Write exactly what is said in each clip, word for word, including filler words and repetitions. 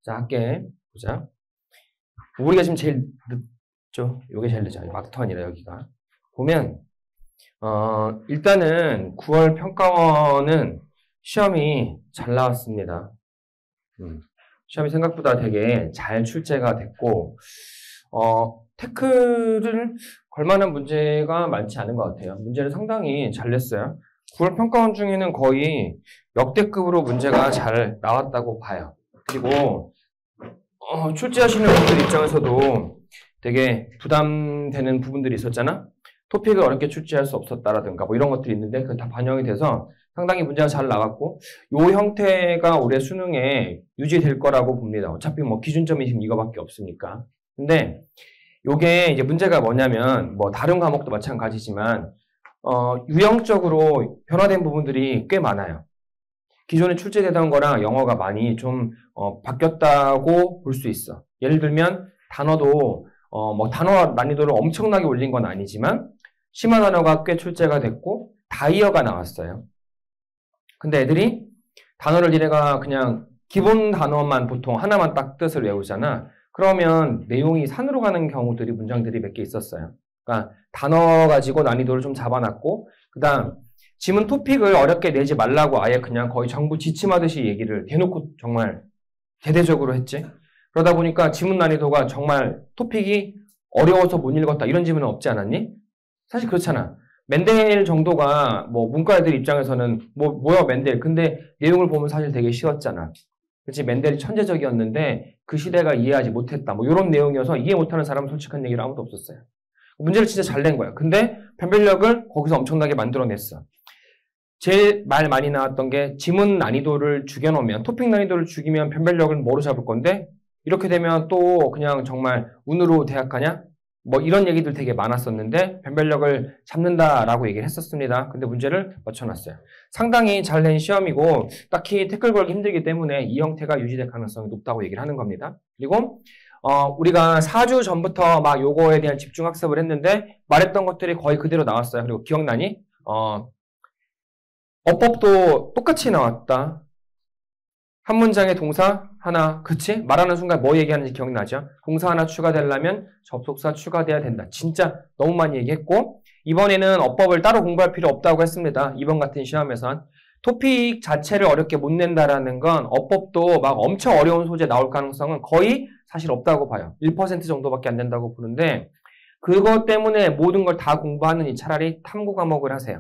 자, 할게. 보자. 우리가 지금 제일 늦죠? 요게 제일 늦죠. 막턴이라 여기가. 보면, 어, 일단은 구월 평가원은 시험이 잘 나왔습니다. 음, 시험이 생각보다 되게 잘 출제가 됐고, 어, 태클을 걸만한 문제가 많지 않은 것 같아요. 문제를 상당히 잘 냈어요. 구월 평가원 중에는 거의 역대급으로 문제가 잘 나왔다고 봐요. 그리고 어, 출제하시는 분들 입장에서도 되게 부담되는 부분들이 있었잖아. 토픽을 어렵게 출제할 수 없었다라든가 뭐 이런 것들이 있는데 그게 다 반영이 돼서 상당히 문제가 잘 나갔고 이 형태가 올해 수능에 유지될 거라고 봅니다. 어차피 뭐 기준점이 지금 이거밖에 없으니까. 근데 요게 이제 문제가 뭐냐면 뭐 다른 과목도 마찬가지지만 어, 유형적으로 변화된 부분들이 꽤 많아요. 기존에 출제되던 거랑 영어가 많이 좀 어, 바뀌었다고 볼 수 있어. 예를 들면 단어도 어, 뭐 단어 난이도를 엄청나게 올린 건 아니지만 심화 단어가 꽤 출제가 됐고 다이어가 나왔어요. 근데 애들이 단어를 니네가 그냥 기본 단어만 보통 하나만 딱 뜻을 외우잖아. 그러면 내용이 산으로 가는 경우들이 문장들이 몇 개 있었어요. 그러니까 단어 가지고 난이도를 좀 잡아놨고 그 다음 지문 토픽을 어렵게 내지 말라고 아예 그냥 거의 정부 지침하듯이 얘기를 대놓고 정말 대대적으로 했지. 그러다 보니까 지문 난이도가 정말 토픽이 어려워서 못 읽었다 이런 지문은 없지 않았니? 사실 그렇잖아. 맨델 정도가 뭐 문과 애들 입장에서는 뭐 뭐야 맨델. 근데 내용을 보면 사실 되게 쉬웠잖아. 그렇지 맨델이 천재적이었는데 그 시대가 이해하지 못했다. 뭐 이런 내용이어서 이해 못하는 사람은 솔직한 얘기를 아무도 없었어요. 문제를 진짜 잘 낸 거야. 근데 변별력을 거기서 엄청나게 만들어냈어. 제일 말 많이 나왔던 게 지문 난이도를 죽여놓으면 토픽 난이도를 죽이면 변별력을 뭐로 잡을 건데 이렇게 되면 또 그냥 정말 운으로 대학하냐? 뭐 이런 얘기들 되게 많았었는데 변별력을 잡는다라고 얘기를 했었습니다. 근데 문제를 맞춰놨어요. 상당히 잘 낸 시험이고 딱히 태클 걸기 힘들기 때문에 이 형태가 유지될 가능성이 높다고 얘기를 하는 겁니다. 그리고 어, 우리가 사 주 전부터 막 요거에 대한 집중 학습을 했는데 말했던 것들이 거의 그대로 나왔어요. 그리고 기억나니? 어, 어법도 똑같이 나왔다. 한 문장에 동사 하나, 그치? 말하는 순간 뭐 얘기하는지 기억나죠? 동사 하나 추가되려면 접속사 추가돼야 된다. 진짜 너무 많이 얘기했고 이번에는 어법을 따로 공부할 필요 없다고 했습니다. 이번 같은 시험에선. 토픽 자체를 어렵게 못 낸다라는 건 어법도 막 엄청 어려운 소재 나올 가능성은 거의 사실 없다고 봐요. 일 퍼센트 정도밖에 안 된다고 보는데 그것 때문에 모든 걸 다 공부하느니 차라리 탐구 과목을 하세요.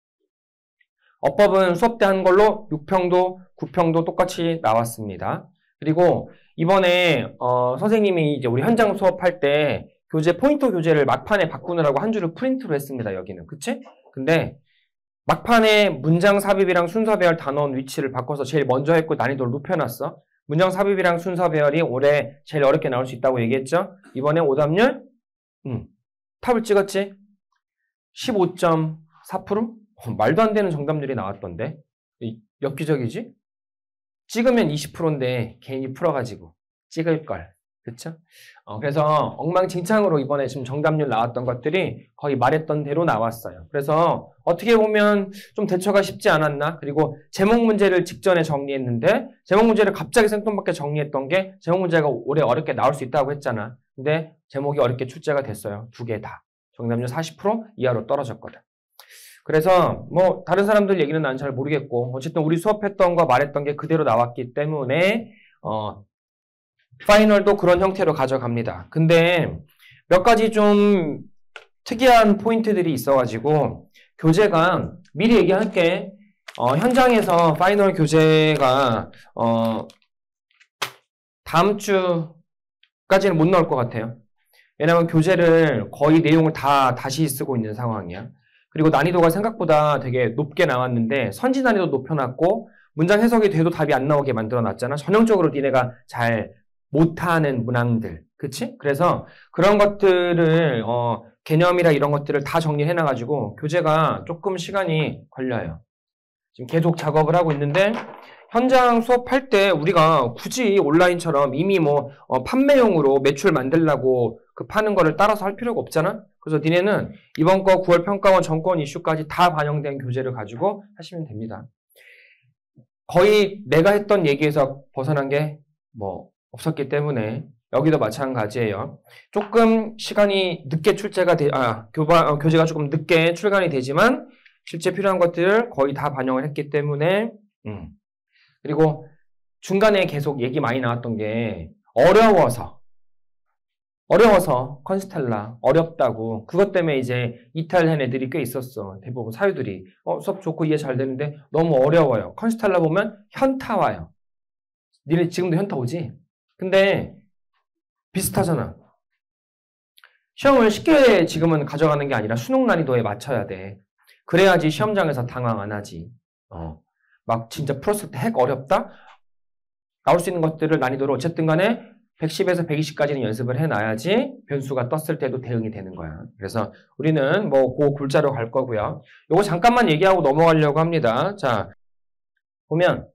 어법은 수업 때 한 걸로 육 평도, 구 평도 똑같이 나왔습니다. 그리고 이번에 어, 선생님이 이제 우리 현장 수업할 때 교재 포인터 교재를 막판에 바꾸느라고 한 줄을 프린트로 했습니다. 여기는. 그치? 근데 막판에 문장 삽입이랑 순서 배열 단원 위치를 바꿔서 제일 먼저 했고 난이도를 높여놨어. 문장 삽입이랑 순서 배열이 올해 제일 어렵게 나올 수 있다고 얘기했죠. 이번에 오답률 음, 탑을 찍었지. 십오 점 사 퍼센트? 어, 말도 안 되는 정답률이 나왔던데. 엽기적이지? 찍으면 이십 퍼센트인데 괜히 풀어가지고 찍을걸. 그쵸? 어, 그래서 엉망진창으로 이번에 지금 정답률 나왔던 것들이 거의 말했던 대로 나왔어요. 그래서 어떻게 보면 좀 대처가 쉽지 않았나? 그리고 제목 문제를 직전에 정리했는데 제목 문제를 갑자기 생뚱맞게 정리했던 게 제목 문제가 올해 어렵게 나올 수 있다고 했잖아. 근데 제목이 어렵게 출제가 됐어요. 두 개 다. 정답률 사십 퍼센트 이하로 떨어졌거든. 그래서 뭐 다른 사람들 얘기는 난 잘 모르겠고 어쨌든 우리 수업했던 거 말했던 게 그대로 나왔기 때문에 어 파이널도 그런 형태로 가져갑니다. 근데 몇 가지 좀 특이한 포인트들이 있어가지고 교재가 미리 얘기할게. 어, 현장에서 파이널 교재가 어, 다음 주까지는 못 나올 것 같아요. 왜냐면 교재를 거의 내용을 다 다시 쓰고 있는 상황이야. 그리고 난이도가 생각보다 되게 높게 나왔는데 선지 난이도 높여놨고 문장 해석이 돼도 답이 안 나오게 만들어놨잖아. 전형적으로 니네가 잘 못하는 문항들. 그치? 그래서 그런 것들을 어, 개념이라 이런 것들을 다 정리해놔가지고 교재가 조금 시간이 걸려요. 지금 계속 작업을 하고 있는데 현장 수업할 때 우리가 굳이 온라인처럼 이미 뭐 어, 판매용으로 매출 만들려고 그 파는 거를 따라서 할 필요가 없잖아. 그래서 니네는 이번 거 구월 평가원 정권 이슈까지 다 반영된 교재를 가지고 하시면 됩니다. 거의 내가 했던 얘기에서 벗어난 게 뭐 없었기 때문에 여기도 마찬가지예요. 조금 시간이 늦게 출제가 돼, 아, 교과, 어, 교재가 조금 늦게 출간이 되지만 실제 필요한 것들을 거의 다 반영을 했기 때문에, 음. 그리고 중간에 계속 얘기 많이 나왔던 게 어려워서, 어려워서 컨스텔라 어렵다고 그것 때문에 이제 이탈한 애들이 꽤 있었어. 대부분 사유들이 어, 수업 좋고 이해 잘 되는데 너무 어려워요. 컨스텔라 보면 현타 와요. 니네 지금도 현타 오지? 근데 비슷하잖아. 시험을 쉽게 지금은 가져가는 게 아니라 수능 난이도에 맞춰야 돼. 그래야지 시험장에서 당황 안 하지. 어. 막 진짜 풀었을 때 핵 어렵다? 나올 수 있는 것들을 난이도로 어쨌든 간에 백십에서 백이십까지는 연습을 해놔야지 변수가 떴을 때도 대응이 되는 거야. 그래서 우리는 뭐 그 골자로 갈 거고요. 요거 잠깐만 얘기하고 넘어가려고 합니다. 자, 보면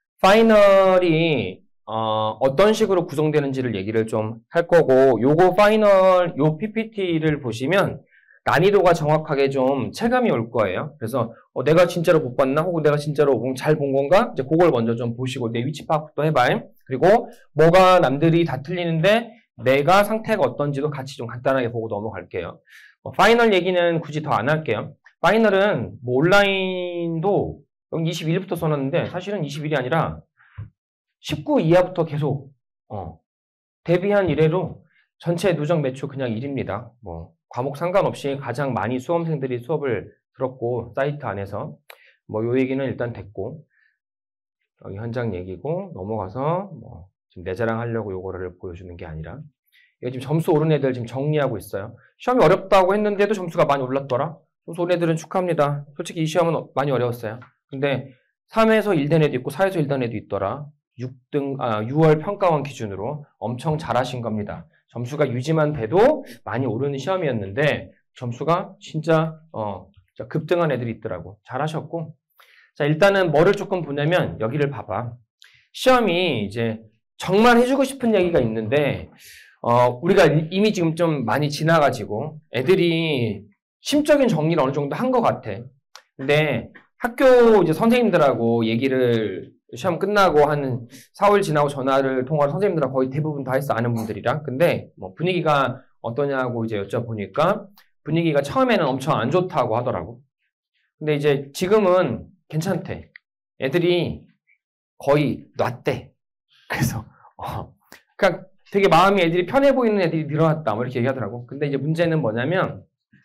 파이널이 어, 어떤 식으로 구성되는지를 얘기를 좀 할 거고 요거 파이널 요 피피티를 보시면 난이도가 정확하게 좀 체감이 올 거예요. 그래서 어, 내가 진짜로 못 봤나? 혹은 내가 진짜로 잘 본 건가? 이제 그걸 먼저 좀 보시고 내 위치 파악도 해봐요. 그리고 뭐가 남들이 다 틀리는데 내가 상태가 어떤지도 같이 좀 간단하게 보고 넘어갈게요. 어, 파이널 얘기는 굳이 더 안 할게요. 파이널은 뭐 온라인도 여기 이십일부터 써놨는데 사실은 이십일이 아니라 십구 이하부터 계속 어, 데뷔한 이래로 전체 누적 매출 그냥 일입니다. 뭐 과목 상관없이 가장 많이 수험생들이 수업을 들었고 사이트 안에서 뭐 요 얘기는 일단 됐고 여기 현장 얘기고 넘어가서 뭐 지금 내 자랑하려고 요거를 보여주는 게 아니라 이거 지금 점수 오른 애들 지금 정리하고 있어요. 시험이 어렵다고 했는데도 점수가 많이 올랐더라. 점수 오른 애들은 축하합니다. 솔직히 이 시험은 많이 어려웠어요. 근데 삼에서 일 된 애도 있고 사에서 일 된 애도 있더라. 육 등, 아, 유월 평가원 기준으로 엄청 잘하신 겁니다. 점수가 유지만 돼도 많이 오르는 시험이었는데 점수가 진짜 어, 급등한 애들이 있더라고. 잘하셨고 자 일단은 뭐를 조금 보냐면 여기를 봐봐. 시험이 이제 정말 해주고 싶은 얘기가 있는데 어, 우리가 이미 지금 좀 많이 지나가지고 애들이 심적인 정리를 어느 정도 한 것 같아. 근데 학교 이제 선생님들하고 얘기를 시험 끝나고 한 사흘 지나고 전화를 통화를 선생님들하고 거의 대부분 다 했어. 아는 분들이랑. 근데 뭐 분위기가 어떠냐고 이제 여쭤보니까 분위기가 처음에는 엄청 안 좋다고 하더라고. 근데 이제 지금은 괜찮대. 애들이 거의 놨대. 그래서 어, 그냥 되게 마음이 애들이 편해 보이는 애들이 늘어났다. 뭐 이렇게 얘기하더라고. 근데 이제 문제는 뭐냐면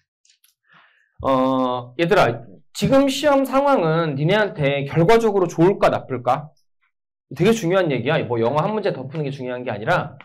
어, 얘들아 지금 시험 상황은 니네한테 결과적으로 좋을까 나쁠까? 되게 중요한 얘기야. 뭐 영어 한 문제 더 푸는 게 중요한 게 아니라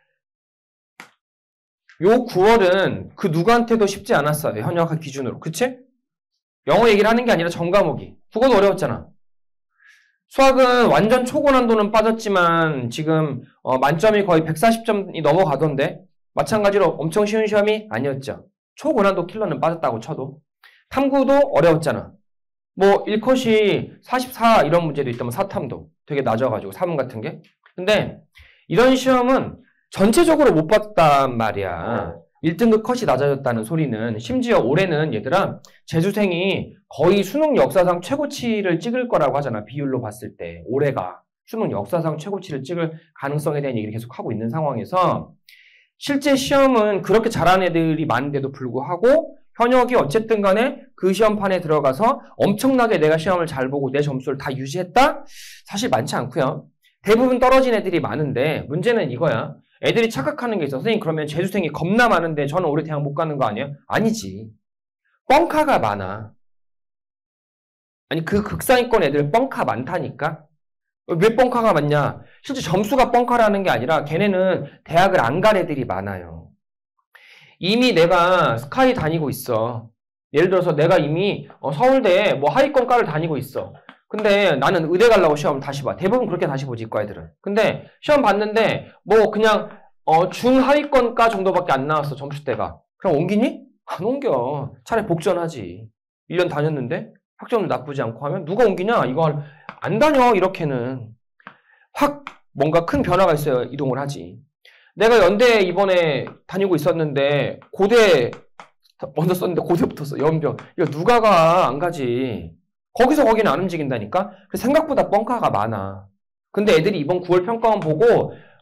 요 구월은 그 누구한테도 쉽지 않았어요. 현역학 기준으로. 그치? 영어 얘기를 하는 게 아니라 전 과목이. 국어도 어려웠잖아. 수학은 완전 초고난도는 빠졌지만 지금 어, 만점이 거의 백사십 점이 넘어가던데 마찬가지로 엄청 쉬운 시험이 아니었죠. 초고난도 킬러는 빠졌다고 쳐도. 탐구도 어려웠잖아. 뭐 일 컷이 사십사 이런 문제도 있다면 사탐도 되게 낮아가지고 사문 같은 게. 근데 이런 시험은 전체적으로 못 봤단 말이야. 일 등급 컷이 낮아졌다는 소리는 심지어 올해는 얘들아 재수생이 거의 수능 역사상 최고치를 찍을 거라고 하잖아. 비율로 봤을 때 올해가 수능 역사상 최고치를 찍을 가능성에 대한 얘기를 계속 하고 있는 상황에서 실제 시험은 그렇게 잘하는 애들이 많은데도 불구하고 현역이 어쨌든 간에 그 시험판에 들어가서 엄청나게 내가 시험을 잘 보고 내 점수를 다 유지했다? 사실 많지 않고요. 대부분 떨어진 애들이 많은데 문제는 이거야. 애들이 착각하는 게 있어. 선생님 그러면 재수생이 겁나 많은데 저는 올해 대학 못 가는 거 아니에요? 아니지. 뻥카가 많아. 아니 그 극상위권 애들 뻥카 많다니까? 왜 뻥카가 많냐? 실제 점수가 뻥카라는 게 아니라 걔네는 대학을 안 갈 애들이 많아요. 이미 내가 스카이 다니고 있어. 예를 들어서 내가 이미 서울대에 뭐 하위권과를 다니고 있어. 근데 나는 의대 가려고 시험 다시 봐. 대부분 그렇게 다시 보지, 이과 애들은. 근데 시험 봤는데 뭐 그냥 어 중하위권과 정도밖에 안 나왔어, 점수대가. 그럼 옮기니? 안 옮겨. 차라리 복전하지. 일 년 다녔는데 학점도 나쁘지 않고 하면 누가 옮기냐? 이거 안 다녀, 이렇게는. 확 뭔가 큰 변화가 있어야 이동을 하지. 내가 연대에 이번에 다니고 있었는데 고대 먼저 썼는데 고대 붙었어. 연병. 이거 누가 가? 안 가지. 거기서 거기는 안 움직인다니까? 그래서 생각보다 뻥카가 많아. 근데 애들이 이번 구월 평가원 보고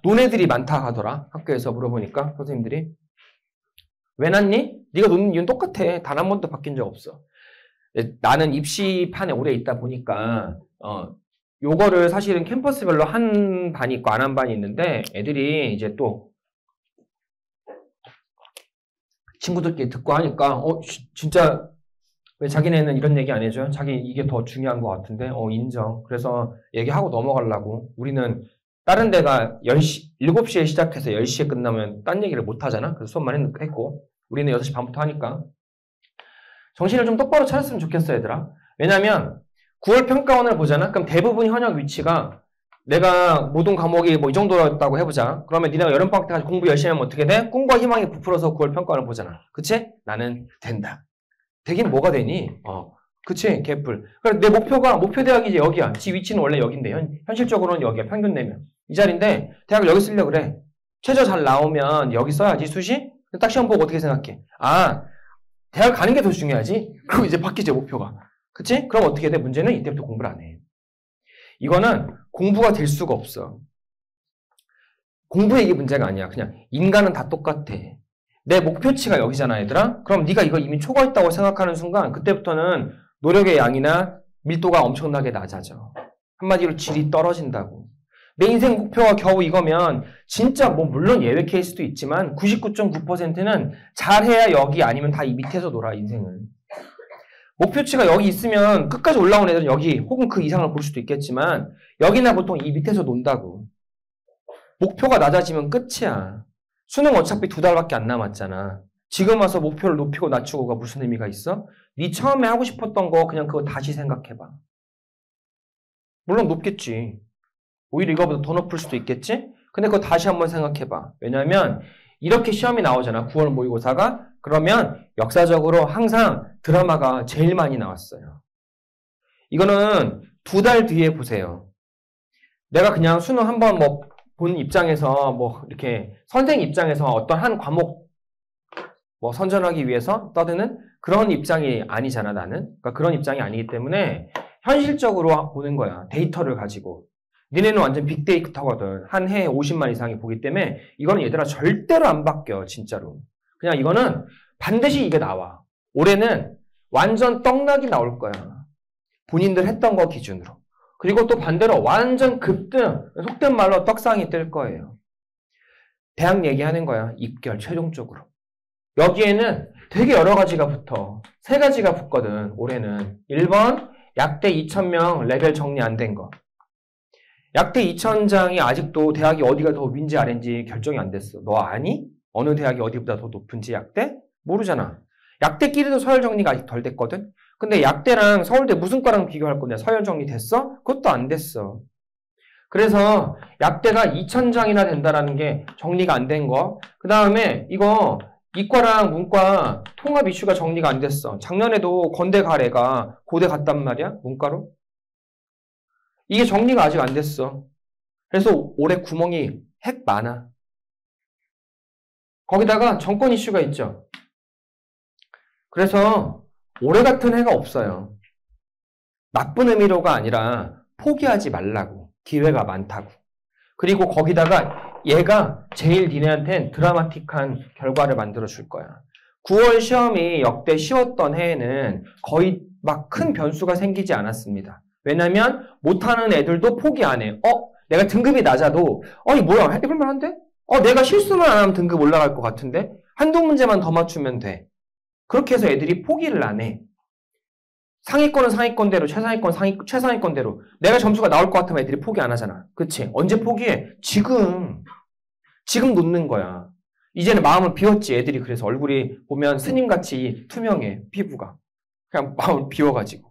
논애들이 많다 하더라. 학교에서 물어보니까 선생님들이. 왜 났니? 네가 노는 이유는 똑같아. 단 한 번도 바뀐 적 없어. 나는 입시판에 오래 있다 보니까 어, 요거를 사실은 캠퍼스별로 한 반이 있고 안 한 반이 있는데 애들이 이제 또 친구들끼리 듣고 하니까 어 지, 진짜 왜 자기네는 이런 얘기 안 해줘요? 자기 이게 더 중요한 것 같은데 어 인정. 그래서 얘기하고 넘어가려고. 우리는 다른 데가 열 시, 일곱 시에 시작해서 열 시에 끝나면 딴 얘기를 못 하잖아. 그래서 수업만 했고 우리는 여섯 시 반부터 하니까 정신을 좀 똑바로 차렸으면 좋겠어 얘들아. 왜냐면 구월 평가원을 보잖아. 그럼 대부분 현역 위치가 내가 모든 과목이 뭐 이 정도였다고 해보자. 그러면 니네가 여름방학 때까지 공부 열심히 하면 어떻게 돼? 꿈과 희망이 부풀어서 구월 평가원을 보잖아. 그치? 나는 된다. 되긴 뭐가 되니? 어, 그치? 개뿔. 그래, 내 목표가, 목표 대학이 이제 여기야. 지 위치는 원래 여긴데, 현, 현실적으로는 여기야. 평균 내면. 이 자리인데, 대학을 여기 쓰려고 그래. 최저 잘 나오면 여기 써야지, 수시? 딱 시험 보고 어떻게 생각해? 아, 대학 가는 게 더 중요하지? 그리고 이제 바뀌지, 목표가. 그치? 그럼 어떻게 돼? 문제는 이때부터 공부를 안 해. 이거는 공부가 될 수가 없어. 공부의 이게 문제가 아니야. 그냥 인간은 다 똑같아. 내 목표치가 여기잖아, 얘들아? 그럼 네가 이거 이미 초과했다고 생각하는 순간 그때부터는 노력의 양이나 밀도가 엄청나게 낮아져. 한마디로 질이 떨어진다고. 내 인생 목표가 겨우 이거면 진짜 뭐 물론 예외 케이스도 있지만 구십구 점 구 퍼센트는 잘해야 여기 아니면 다 이 밑에서 놀아, 인생은. 목표치가 여기 있으면 끝까지 올라온 애들은 여기 혹은 그 이상을 볼 수도 있겠지만 여기나 보통 이 밑에서 논다고. 목표가 낮아지면 끝이야. 수능 어차피 두 달밖에 안 남았잖아. 지금 와서 목표를 높이고 낮추고가 무슨 의미가 있어? 네 처음에 하고 싶었던 거 그냥 그거 다시 생각해봐. 물론 높겠지. 오히려 이거보다 더 높을 수도 있겠지? 근데 그거 다시 한번 생각해봐. 왜냐하면 이렇게 시험이 나오잖아. 구월 모의고사가. 그러면 역사적으로 항상 드라마가 제일 많이 나왔어요. 이거는 두 달 뒤에 보세요. 내가 그냥 수능 한번 뭐 본 입장에서 뭐 이렇게 선생 입장에서 어떤 한 과목 뭐 선전하기 위해서 떠드는 그런 입장이 아니잖아, 나는. 그러니까 그런 입장이 아니기 때문에 현실적으로 보는 거야. 데이터를 가지고. 니네는 완전 빅데이터거든. 한 해에 오십만 이상이 보기 때문에 이거는 얘들아 절대로 안 바뀌어, 진짜로. 그냥 이거는 반드시 이게 나와. 올해는 완전 떡락이 나올 거야. 본인들 했던 거 기준으로. 그리고 또 반대로 완전 급등, 속된 말로 떡상이 뜰 거예요. 대학 얘기하는 거야. 입결, 최종적으로. 여기에는 되게 여러 가지가 붙어. 세 가지가 붙거든, 올해는. 일 번, 약대 이천 명 레벨 정리 안 된 거. 약대 이천 장이 아직도 대학이 어디가 더 윈지 아래인지 결정이 안 됐어. 너 아니? 어느 대학이 어디보다 더 높은지 약대? 모르잖아. 약대끼리도 서열 정리가 아직 덜 됐거든? 근데 약대랑 서울대 무슨 과랑 비교할 건데 서열 정리 됐어? 그것도 안 됐어. 그래서 약대가 이천 장이나 된다라는 게 정리가 안 된 거. 그 다음에 이거 이과랑 문과 통합 이슈가 정리가 안 됐어. 작년에도 건대 가래가 고대 갔단 말이야, 문과로. 이게 정리가 아직 안 됐어. 그래서 올해 구멍이 핵 많아. 거기다가 정권 이슈가 있죠. 그래서 올해 같은 해가 없어요. 나쁜 의미로가 아니라 포기하지 말라고. 기회가 많다고. 그리고 거기다가 얘가 제일 니네한텐 드라마틱한 결과를 만들어 줄 거야. 구월 시험이 역대 쉬웠던 해에는 거의 막 큰 변수가 생기지 않았습니다. 왜냐면 못하는 애들도 포기 안 해. 어? 내가 등급이 낮아도 어이 뭐야 해볼만한데? 어 내가 실수만 안 하면 등급 올라갈 것 같은데? 한두 문제만 더 맞추면 돼. 그렇게 해서 애들이 포기를 안 해. 상위권은 상위권대로, 최상위권 상위, 최상위권대로. 내가 점수가 나올 것 같으면 애들이 포기 안 하잖아. 그치? 언제 포기해? 지금. 지금 놓는 거야. 이제는 마음을 비웠지, 애들이. 그래서 얼굴이 보면 스님같이 투명해, 피부가. 그냥 마음을 비워가지고.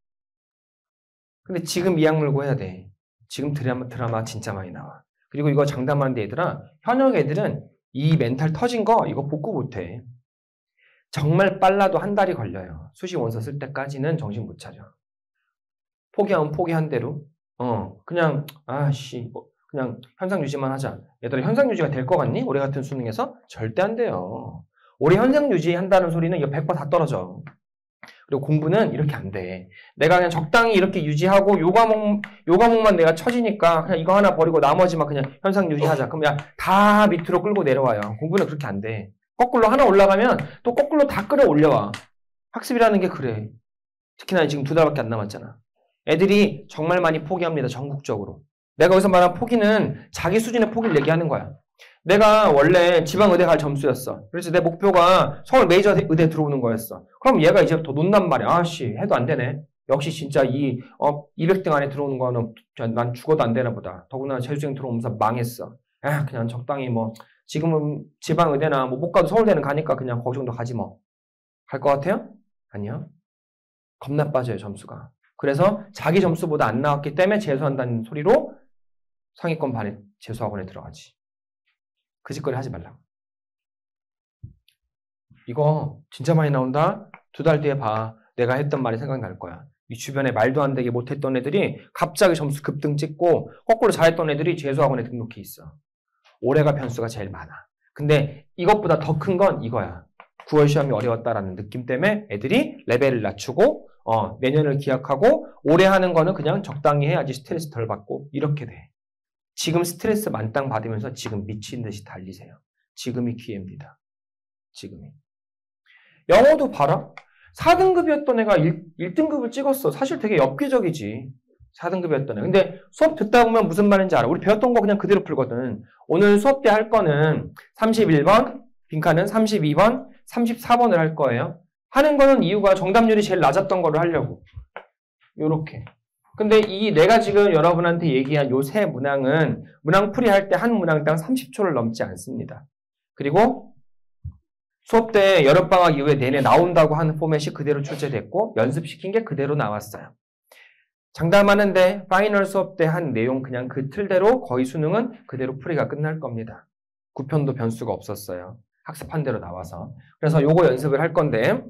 근데 지금 이 악물고 해야 돼. 지금 드라마, 드라마 진짜 많이 나와. 그리고 이거 장담하는데 얘들아, 현역 애들은 이 멘탈 터진 거 이거 복구 못해. 정말 빨라도 한 달이 걸려요. 수시 원서 쓸 때까지는 정신 못 차려. 포기하면 포기한 대로. 어, 그냥 아씨, 뭐, 그냥 현상 유지만 하자. 얘들아 현상 유지가 될 것 같니? 올해 같은 수능에서? 절대 안 돼요. 올해 현상 유지 한다는 소리는 이거 백 번 다 떨어져. 그리고 공부는 이렇게 안 돼. 내가 그냥 적당히 이렇게 유지하고 요 과목, 요 과목만 내가 처지니까 그냥 이거 하나 버리고 나머지만 그냥 현상 유지하자. 그럼 야, 다 밑으로 끌고 내려와요. 공부는 그렇게 안 돼. 거꾸로 하나 올라가면 또 거꾸로 다 끌어올려와. 학습이라는 게 그래. 특히나 지금 두 달밖에 안 남았잖아. 애들이 정말 많이 포기합니다. 전국적으로. 내가 여기서 말한 포기는 자기 수준의 포기를 얘기하는 거야. 내가 원래 지방의대 갈 점수였어. 그래서 내 목표가 서울 메이저 의대 들어오는 거였어. 그럼 얘가 이제부터 논단 말이야. 아씨, 해도 안 되네. 역시 진짜 이, 어, 이백 등 안에 들어오는 거는 난 죽어도 안 되나 보다. 더구나 재수생 들어오면서 망했어. 아, 그냥 적당히 뭐, 지금은 지방의대나 뭐 못 가도 서울대는 가니까 그냥 거기 정도 가지 뭐. 갈 것 같아요? 아니요. 겁나 빠져요, 점수가. 그래서 자기 점수보다 안 나왔기 때문에 재수한다는 소리로 상위권 반에 재수학원에 들어가지. 그 짓거리 하지 말라고. 이거 진짜 많이 나온다? 두 달 뒤에 봐. 내가 했던 말이 생각날 거야. 이 주변에 말도 안 되게 못했던 애들이 갑자기 점수 급등 찍고 거꾸로 잘했던 애들이 재수학원에 등록해 있어. 올해가 변수가 제일 많아. 근데 이것보다 더 큰 건 이거야. 구월 시험이 어려웠다라는 느낌 때문에 애들이 레벨을 낮추고 어, 내년을 기약하고 올해 하는 거는 그냥 적당히 해야지 스트레스 덜 받고 이렇게 돼. 지금 스트레스 만땅 받으면서 지금 미친 듯이 달리세요. 지금이 기회입니다. 지금이. 영어도 봐라. 사 등급이었던 애가 일 등급을 찍었어. 사실 되게 엽기적이지. 사 등급이었던 애. 근데 수업 듣다 보면 무슨 말인지 알아. 우리 배웠던 거 그냥 그대로 풀거든. 오늘 수업 때 할 거는 삼십일 번, 빈칸은 삼십이 번, 삼십사 번을 할 거예요. 하는 거는 이유가 정답률이 제일 낮았던 거를 하려고. 요렇게. 근데 이 내가 지금 여러분한테 얘기한 요 세 문항은 문항풀이 할 때 한 문항당 삼십 초를 넘지 않습니다. 그리고 수업 때 여름방학 이후에 내내 나온다고 하는 포맷이 그대로 출제됐고 연습시킨 게 그대로 나왔어요. 장담하는데 파이널 수업 때 한 내용 그냥 그 틀대로 거의 수능은 그대로 풀이가 끝날 겁니다. 구편도 변수가 없었어요. 학습한 대로 나와서. 그래서 요거 연습을 할 건데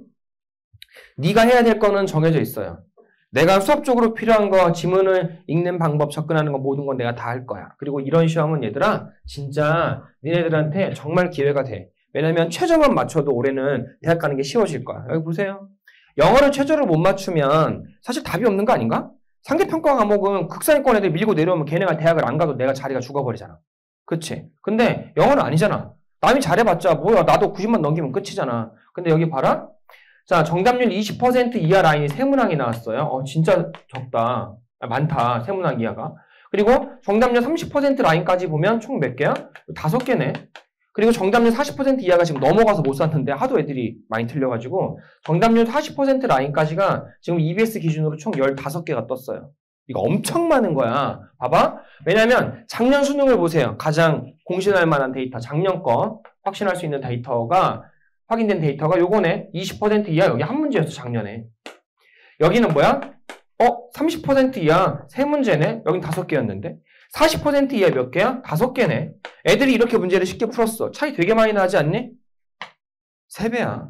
네가 해야 될 거는 정해져 있어요. 내가 수업적으로 필요한 거, 지문을 읽는 방법, 접근하는 거 모든 건 내가 다 할 거야. 그리고 이런 시험은 얘들아 진짜 니네들한테 정말 기회가 돼. 왜냐면 최저만 맞춰도 올해는 대학 가는 게 쉬워질 거야. 여기 보세요. 영어를 최저를 못 맞추면 사실 답이 없는 거 아닌가? 상대평가 과목은 극상위권 애들 밀고 내려오면 걔네가 대학을 안 가도 내가 자리가 죽어버리잖아. 그치? 근데 영어는 아니잖아. 남이 잘해봤자 뭐야 나도 구십만 넘기면 끝이잖아. 근데 여기 봐라. 자, 정답률 이십 퍼센트 이하 라인이 세 문항이 나왔어요. 어, 진짜 적다. 아, 많다. 세 문항 이하가. 그리고 정답률 삼십 퍼센트 라인까지 보면 총 몇 개야? 다섯 개네. 그리고 정답률 사십 퍼센트 이하가 지금 넘어가서 못 샀는데 하도 애들이 많이 틀려가지고 정답률 사십 퍼센트 라인까지가 지금 이비에스 기준으로 총 열다섯 개가 떴어요. 이거 엄청 많은 거야. 봐봐. 왜냐면 작년 수능을 보세요. 가장 공신할 만한 데이터, 작년 거 확신할 수 있는 데이터가 확인된 데이터가 요거네. 이십 퍼센트 이하 여기 한 문제였어. 작년에. 여기는 뭐야? 어? 삼십 퍼센트 이하 세 문제네. 여긴 다섯 개였는데. 사십 퍼센트 이하 몇 개야? 다섯 개네. 애들이 이렇게 문제를 쉽게 풀었어. 차이 되게 많이 나지 않니? 세 배야.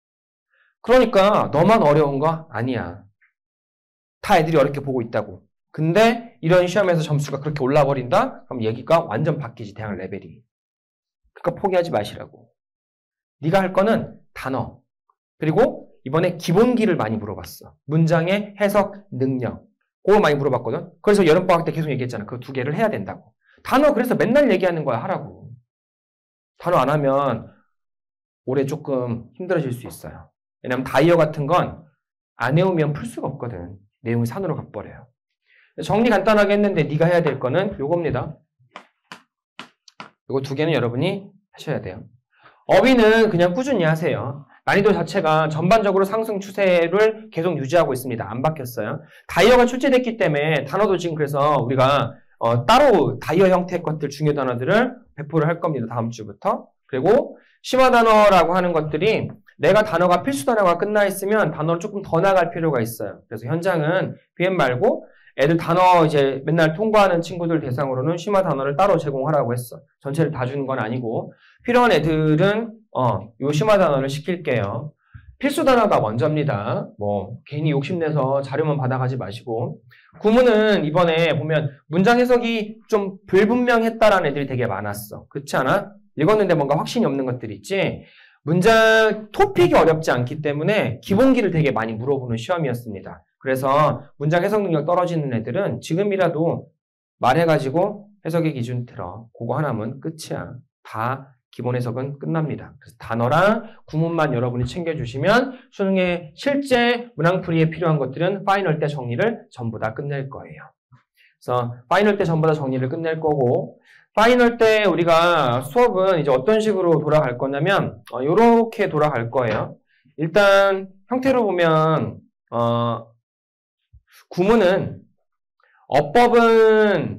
그러니까 너만 어려운 거 아니야. 다 애들이 어렵게 보고 있다고. 근데 이런 시험에서 점수가 그렇게 올라버린다? 그럼 얘기가 완전 바뀌지. 대학 레벨이. 그러니까 포기하지 마시라고. 네가 할 거는 단어. 그리고 이번에 기본기를 많이 물어봤어. 문장의 해석 능력. 그걸 많이 물어봤거든. 그래서 여름방학 때 계속 얘기했잖아. 그 두 개를 해야 된다고. 단어 그래서 맨날 얘기하는 거야. 하라고. 단어 안 하면 올해 조금 힘들어질 수 있어요. 왜냐면 다이어 같은 건 안 외우면 풀 수가 없거든. 내용이 산으로 가버려요. 정리 간단하게 했는데 네가 해야 될 거는 요겁니다. 요거 두 개는 여러분이 하셔야 돼요. 어휘는 그냥 꾸준히 하세요. 난이도 자체가 전반적으로 상승 추세를 계속 유지하고 있습니다. 안 바뀌었어요. 다이어가 출제됐기 때문에 단어도 지금 그래서 우리가 어, 따로 다이어 형태의 것들 중요 단어들을 배포를 할 겁니다. 다음 주부터. 그리고 심화 단어라고 하는 것들이 내가 단어가 필수 단어가 끝나 있으면 단어를 조금 더 나갈 필요가 있어요. 그래서 현장은 비엠 말고 애들 단어 이제 맨날 통과하는 친구들 대상으로는 심화 단어를 따로 제공하라고 했어. 전체를 다 주는 건 아니고 필요한 애들은 어, 요 심화 단어를 시킬게요. 필수 단어가 먼저입니다. 뭐 괜히 욕심내서 자료만 받아가지 마시고 구문은 이번에 보면 문장 해석이 좀 불분명했다라는 애들이 되게 많았어. 그렇지 않아? 읽었는데 뭔가 확신이 없는 것들이 있지. 문장 토픽이 어렵지 않기 때문에 기본기를 되게 많이 물어보는 시험이었습니다. 그래서 문장 해석 능력 떨어지는 애들은 지금이라도 말해가지고 해석의 기준 들어. 그거 하나면 끝이야. 다 기본 해석은 끝납니다. 그래서 단어랑 구문만 여러분이 챙겨주시면 수능에 실제 문항풀이에 필요한 것들은 파이널 때 정리를 전부 다 끝낼 거예요. 그래서 파이널 때 전부 다 정리를 끝낼 거고, 파이널 때 우리가 수업은 이제 어떤 식으로 돌아갈 거냐면 어, 이렇게 돌아갈 거예요. 일단 형태로 보면 어, 구문은 어법은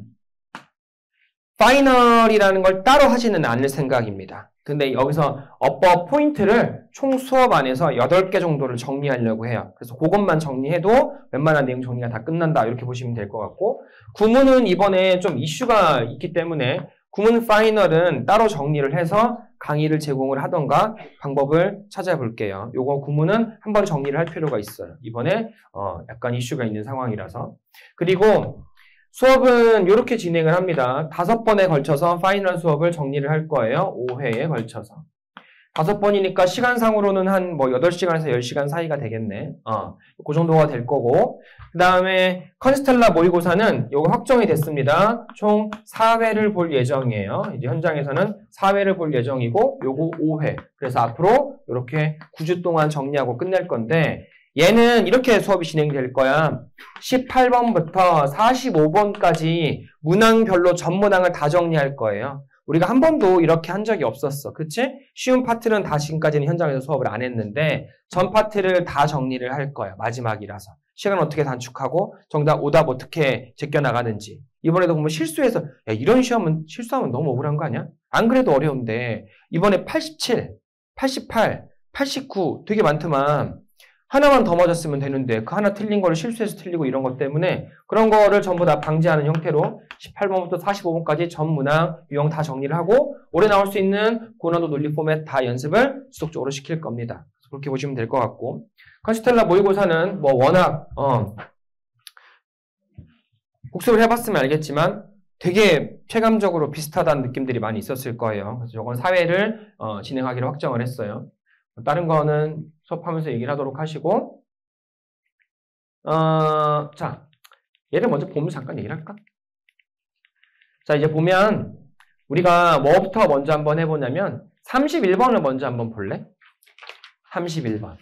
파이널이라는 걸 따로 하지는 않을 생각입니다. 근데 여기서 어법 포인트를 총 수업 안에서 여덟 개 정도를 정리하려고 해요. 그래서 그것만 정리해도 웬만한 내용 정리가 다 끝난다. 이렇게 보시면 될 것 같고, 구문은 이번에 좀 이슈가 있기 때문에 구문 파이널은 따로 정리를 해서 강의를 제공을 하던가 방법을 찾아볼게요. 요거 구문은 한 번 정리를 할 필요가 있어요. 이번에 어 약간 이슈가 있는 상황이라서. 그리고 수업은 이렇게 진행을 합니다. 다섯 번에 걸쳐서 파이널 수업을 정리를 할 거예요. 오 회에 걸쳐서. 다섯 번이니까 시간상으로는 한 뭐 여덟 시간에서 열 시간 사이가 되겠네. 어, 그 정도가 될 거고. 그 다음에 컨스텔라 모의고사는 요거 확정이 됐습니다. 총 사 회를 볼 예정이에요. 이제 현장에서는 사 회를 볼 예정이고, 요거 오 회. 그래서 앞으로 이렇게 구 주 동안 정리하고 끝낼 건데, 얘는 이렇게 수업이 진행될 거야. 십팔 번부터 사십오 번까지 문항별로 전 문항을 다 정리할 거예요. 우리가 한 번도 이렇게 한 적이 없었어. 그치? 쉬운 파트는 다 지금까지는 현장에서 수업을 안 했는데 전 파트를 다 정리를 할 거야. 마지막이라서. 시간 어떻게 단축하고 정답 오답 어떻게 제껴나가는지. 이번에도 보면 실수해서 야, 이런 시험은 실수하면 너무 억울한 거 아니야? 안 그래도 어려운데 이번에 팔십칠, 팔십팔, 팔십구 되게 많더만. 하나만 더 맞았으면 되는데 그 하나 틀린 거를 실수해서 틀리고 이런 것 때문에 그런 거를 전부 다 방지하는 형태로 십팔 번부터 사십오 번까지 전 문항, 유형 다 정리를 하고 올해 나올 수 있는 고난도 논리 포맷 다 연습을 지속적으로 시킬 겁니다. 그렇게 보시면 될 것 같고, 컨스텔라 모의고사는 뭐 워낙 어, 복습을 해봤으면 알겠지만 되게 체감적으로 비슷하다는 느낌들이 많이 있었을 거예요. 그래서 이건 사 회를 어, 진행하기로 확정을 했어요. 다른 거는 수업하면서 얘기를 하도록 하시고, 어, 자, 얘를 먼저 보면서 잠깐 얘기를 할까? 자, 이제 보면 우리가 뭐부터 먼저 한번 해보냐면 삼십일 번을 먼저 한번 볼래? 삼십일 번.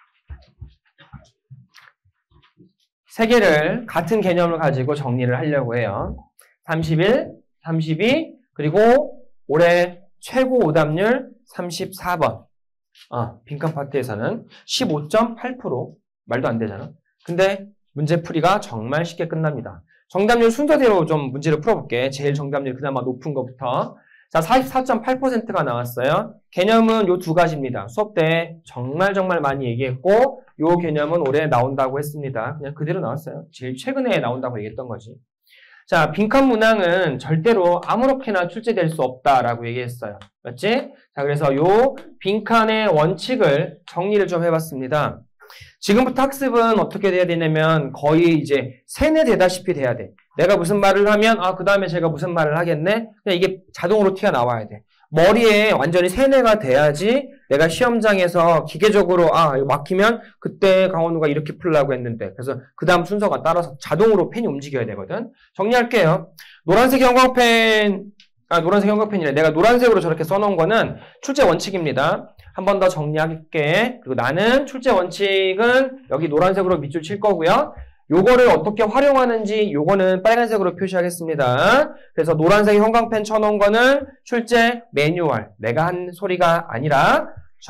세 개를 같은 개념을 가지고 정리를 하려고 해요. 삼십일, 삼십이, 그리고 올해 최고 오답률 삼십사 번. 아, 빈칸 파트에서는 십오 점 팔 퍼센트. 말도 안 되잖아. 근데 문제풀이가 정말 쉽게 끝납니다. 정답률 순서대로 좀 문제를 풀어볼게. 제일 정답률 그나마 높은 것부터. 자, 사십사 점 팔 퍼센트가 나왔어요. 개념은 요 두 가지입니다. 수업 때 정말 정말 많이 얘기했고, 요 개념은 올해 나온다고 했습니다. 그냥 그대로 나왔어요. 제일 최근에 나온다고 얘기했던 거지. 자, 빈칸 문항은 절대로 아무렇게나 출제될 수 없다라고 얘기했어요. 맞지? 자, 그래서 요 빈칸의 원칙을 정리를 좀 해봤습니다. 지금부터 학습은 어떻게 돼야 되냐면 거의 이제 세뇌되다시피 돼야 돼. 내가 무슨 말을 하면 아, 그 다음에 제가 무슨 말을 하겠네? 그냥 이게 자동으로 튀어나와야 돼. 머리에 완전히 세뇌가 돼야지 내가 시험장에서 기계적으로 아, 이거 막히면 그때 강원우가 이렇게 풀려고 했는데 그래서 그 다음 순서가 따라서 자동으로 펜이 움직여야 되거든. 정리할게요. 노란색 형광펜, 아, 노란색 형광펜이래. 내가 노란색으로 저렇게 써놓은 거는 출제 원칙입니다. 한 번 더 정리할게. 그리고 나는 출제 원칙은 여기 노란색으로 밑줄 칠 거고요. 요거를 어떻게 활용하는지 요거는 빨간색으로 표시하겠습니다. 그래서 노란색 형광펜 쳐놓은 거는 출제 매뉴얼. 내가 한 소리가 아니라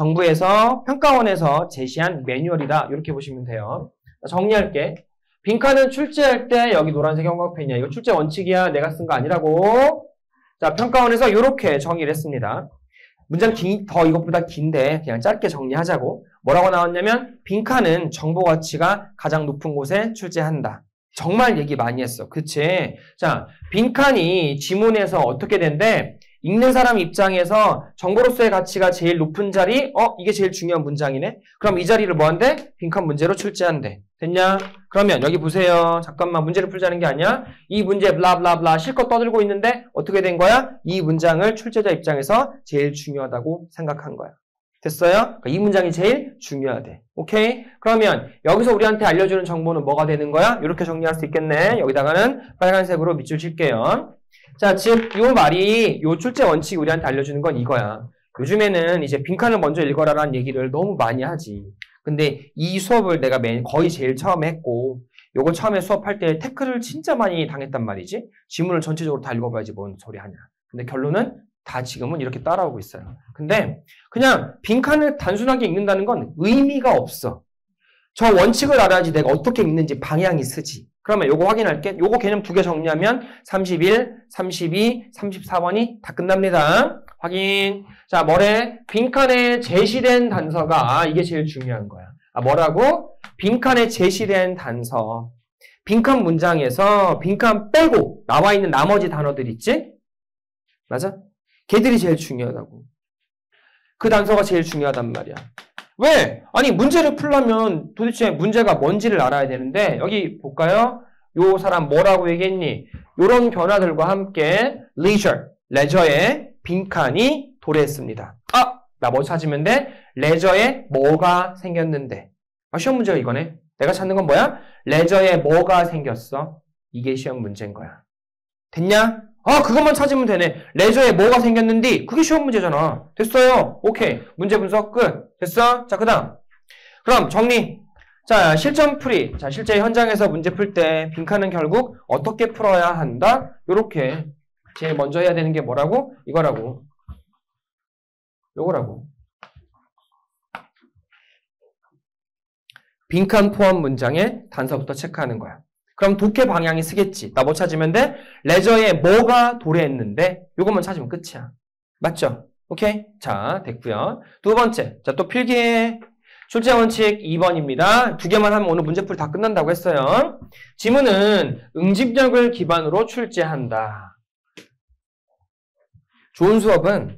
정부에서 평가원에서 제시한 매뉴얼이다. 이렇게 보시면 돼요. 정리할게. 빈칸은 출제할 때 여기 노란색 형광펜이야. 이거 출제 원칙이야. 내가 쓴 거 아니라고. 자, 평가원에서 이렇게 정의를 했습니다. 문장 긴, 더 이것보다 긴데 그냥 짧게 정리하자고. 뭐라고 나왔냐면 빈칸은 정보 가치가 가장 높은 곳에 출제한다. 정말 얘기 많이 했어. 그치? 자, 빈칸이 지문에서 어떻게 된대? 읽는 사람 입장에서 정보로서의 가치가 제일 높은 자리, 어? 이게 제일 중요한 문장이네? 그럼 이 자리를 뭐 한대? 빈칸 문제로 출제한대. 됐냐? 그러면 여기 보세요. 잠깐만, 문제를 풀자는 게 아니야. 이 문제 블라블라블라 실컷 떠들고 있는데 어떻게 된 거야? 이 문장을 출제자 입장에서 제일 중요하다고 생각한 거야. 됐어요? 그러니까 이 문장이 제일 중요하대. 오케이? 그러면 여기서 우리한테 알려주는 정보는 뭐가 되는 거야? 이렇게 정리할 수 있겠네. 여기다가는 빨간색으로 밑줄 칠게요. 자, 즉, 요 말이, 요 출제 원칙이 우리한테 알려주는 건 이거야. 요즘에는 이제 빈칸을 먼저 읽어라라는 얘기를 너무 많이 하지. 근데 이 수업을 내가 맨 거의 제일 처음에 했고, 요거 처음에 수업할 때 태클을 진짜 많이 당했단 말이지. 지문을 전체적으로 다 읽어봐야지 뭔 소리 하냐. 근데 결론은 다 지금은 이렇게 따라오고 있어요. 근데 그냥 빈칸을 단순하게 읽는다는 건 의미가 없어. 저 원칙을 알아야지 내가 어떻게 읽는지 방향이 쓰지. 그러면 요거 확인할게. 요거 개념 두 개 정리하면 삼십일, 삼십이, 삼십사 번이 다 끝납니다. 확인. 자, 뭐래? 빈칸에 제시된 단서가 이게 제일 중요한 거야. 아, 뭐라고? 빈칸에 제시된 단서. 빈칸 문장에서 빈칸 빼고 나와 있는 나머지 단어들 있지? 맞아? 걔들이 제일 중요하다고. 그 단서가 제일 중요하단 말이야. 왜? 아니 문제를 풀려면 도대체 문제가 뭔지를 알아야 되는데 여기 볼까요? 요 사람 뭐라고 얘기했니? 요런 변화들과 함께 leisure, 레저의 빈칸이 도래했습니다. 아! 나 뭐 찾으면 돼? 레저에 뭐가 생겼는데. 아, 시험 문제가 이거네. 내가 찾는 건 뭐야? 레저에 뭐가 생겼어? 이게 시험 문제인 거야. 됐냐? 아, 그것만 찾으면 되네. 레저에 뭐가 생겼는데 그게 시험 문제잖아. 됐어요. 오케이. 문제 분석 끝. 됐어? 자, 그 다음. 그럼 정리. 자, 실전 풀이. 자, 실제 현장에서 문제 풀 때 빈칸은 결국 어떻게 풀어야 한다? 요렇게. 제일 먼저 해야 되는 게 뭐라고? 이거라고. 요거라고. 빈칸 포함 문장의 단서부터 체크하는 거야. 그럼 독해 방향이 쓰겠지. 나 뭐 찾으면 돼? 레저에 뭐가 도래했는데 요것만 찾으면 끝이야. 맞죠? 오케이? 자, 됐고요. 두 번째. 자, 또 필기해. 출제 원칙 이 번입니다. 두 개만 하면 오늘 문제풀이 다 끝난다고 했어요. 지문은 응집력을 기반으로 출제한다. 좋은 수업은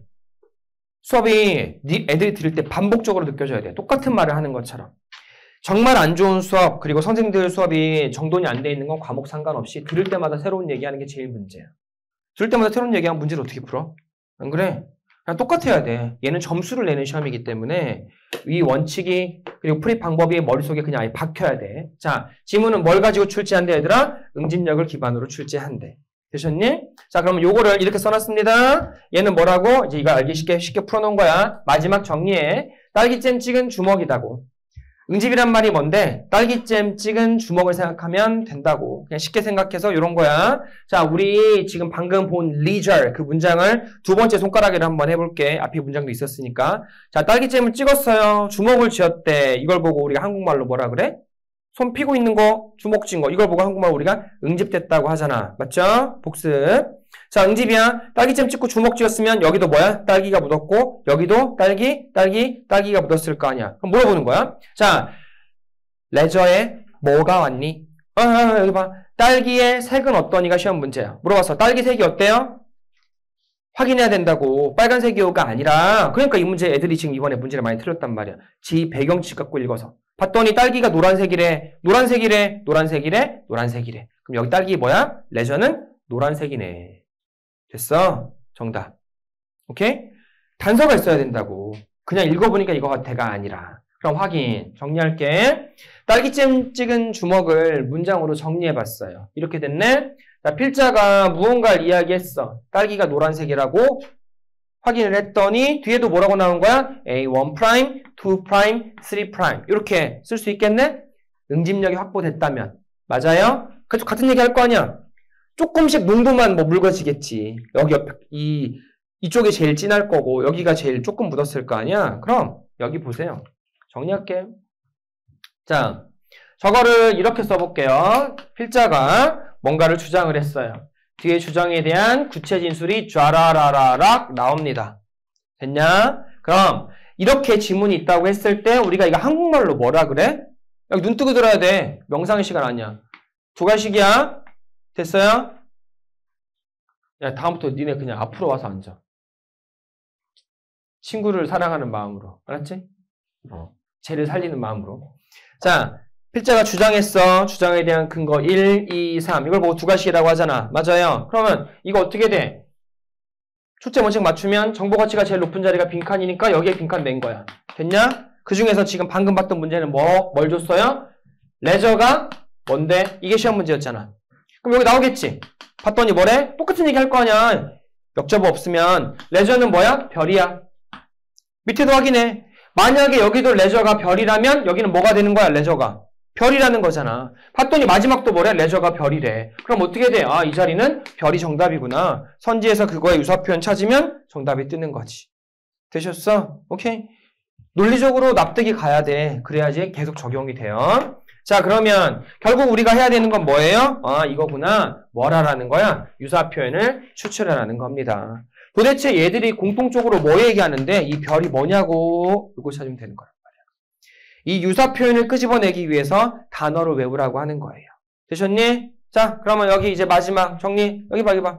수업이 애들이 들을 때 반복적으로 느껴져야 돼. 똑같은 말을 하는 것처럼. 정말 안 좋은 수업, 그리고 선생님들 수업이 정돈이 안 돼 있는 건 과목 상관없이 들을 때마다 새로운 얘기하는 게 제일 문제야. 들을 때마다 새로운 얘기하면 문제를 어떻게 풀어? 안 그래? 그냥 똑같아야 돼. 얘는 점수를 내는 시험이기 때문에 이 원칙이 그리고 풀이 방법이 머릿속에 그냥 아예 박혀야 돼. 자, 지문은 뭘 가지고 출제한대 얘들아? 응집력을 기반으로 출제한대. 되셨니? 자, 그러면 요거를 이렇게 써놨습니다. 얘는 뭐라고? 이제 이거 알기 쉽게 쉽게 풀어놓은 거야. 마지막 정리해. 딸기잼 찍은 주먹이다고. 응집이란 말이 뭔데? 딸기잼 찍은 주먹을 생각하면 된다고. 그냥 쉽게 생각해서 이런 거야. 자, 우리 지금 방금 본 leisure 그 문장을 두 번째 손가락으로 한번 해볼게. 앞에 문장도 있었으니까. 자, 딸기잼을 찍었어요. 주먹을 쥐었대. 이걸 보고 우리가 한국말로 뭐라 그래? 손 피고 있는 거, 주먹 쥔 거. 이걸 보고 한국말로 우리가 응집됐다고 하잖아. 맞죠? 복습. 자, 응집이야. 딸기잼 찍고 주먹 쥐었으면 여기도 뭐야? 딸기가 묻었고 여기도 딸기, 딸기, 딸기가 묻었을 거 아니야. 그럼 물어보는 거야. 자, 레저에 뭐가 왔니? 아, 아, 여기 봐. 딸기의 색은 어떠니가 시험 문제야. 물어봤어. 딸기 색이 어때요? 확인해야 된다고. 빨간색이요가 아니라. 그러니까 이 문제 애들이 지금 이번에 문제를 많이 틀렸단 말이야. 지 배경치 갖고 읽어서. 봤더니 딸기가 노란색이래. 노란색이래. 노란색이래. 노란색이래. 그럼 여기 딸기 뭐야? 레저는 노란색이네. 됐어? 정답. 오케이? 단서가 있어야 된다고. 그냥 읽어보니까 이거 같아가 아니라. 그럼 확인. 정리할게. 딸기잼 찍은 주먹을 문장으로 정리해봤어요. 이렇게 됐네? 자, 필자가 무언가를 이야기했어. 딸기가 노란색이라고 확인을 했더니 뒤에도 뭐라고 나온 거야? 에이 원 프라임, 투 프라임, 쓰리 프라임 이렇게 쓸 수 있겠네? 응집력이 확보됐다면. 맞아요? 그래서 같은 얘기 할 거 아니야? 조금씩 농도만 뭐 묽어지겠지. 여기 옆, 이, 이쪽이 제일 진할 거고, 여기가 제일 조금 묻었을 거 아니야? 그럼, 여기 보세요. 정리할게. 자, 저거를 이렇게 써볼게요. 필자가 뭔가를 주장을 했어요. 뒤에 주장에 대한 구체 진술이 쫘라라라락 나옵니다. 됐냐? 그럼, 이렇게 지문이 있다고 했을 때, 우리가 이거 한국말로 뭐라 그래? 여기 눈 뜨고 들어야 돼. 명상의 시간 아니야. 두 가지씩이야. 됐어요? 야, 다음부터 니네 그냥 앞으로 와서 앉아. 친구를 사랑하는 마음으로. 알았지? 어. 쟤를 살리는 마음으로. 자, 필자가 주장했어. 주장에 대한 근거 일, 이, 삼. 이걸 보고 두 가지라고 하잖아. 맞아요? 그러면 이거 어떻게 돼? 출제 원칙 맞추면 정보 가치가 제일 높은 자리가 빈칸이니까 여기에 빈칸 낸 거야. 됐냐? 그 중에서 지금 방금 봤던 문제는 뭐, 뭘 줬어요? 레저가 뭔데? 이게 시험 문제였잖아. 그럼 여기 나오겠지? 봤더니 뭐래? 똑같은 얘기 할 거 아니야. 역접어 없으면 레저는 뭐야? 별이야. 밑에도 확인해. 만약에 여기도 레저가 별이라면 여기는 뭐가 되는 거야? 레저가. 별이라는 거잖아. 봤더니 마지막도 뭐래? 레저가 별이래. 그럼 어떻게 돼? 아, 이 자리는 별이 정답이구나. 선지에서 그거의 유사표현 찾으면 정답이 뜨는 거지. 되셨어? 오케이? 논리적으로 납득이 가야 돼. 그래야지 계속 적용이 돼요. 자, 그러면 결국 우리가 해야 되는 건 뭐예요? 아, 이거구나. 뭐라라는 거야? 유사표현을 추출하라는 겁니다. 도대체 얘들이 공통적으로 뭐 얘기하는데 이 별이 뭐냐고 이거 찾으면 되는 거란 말이야. 이 유사표현을 끄집어내기 위해서 단어를 외우라고 하는 거예요. 되셨니? 자, 그러면 여기 이제 마지막 정리. 여기 봐, 여기 봐.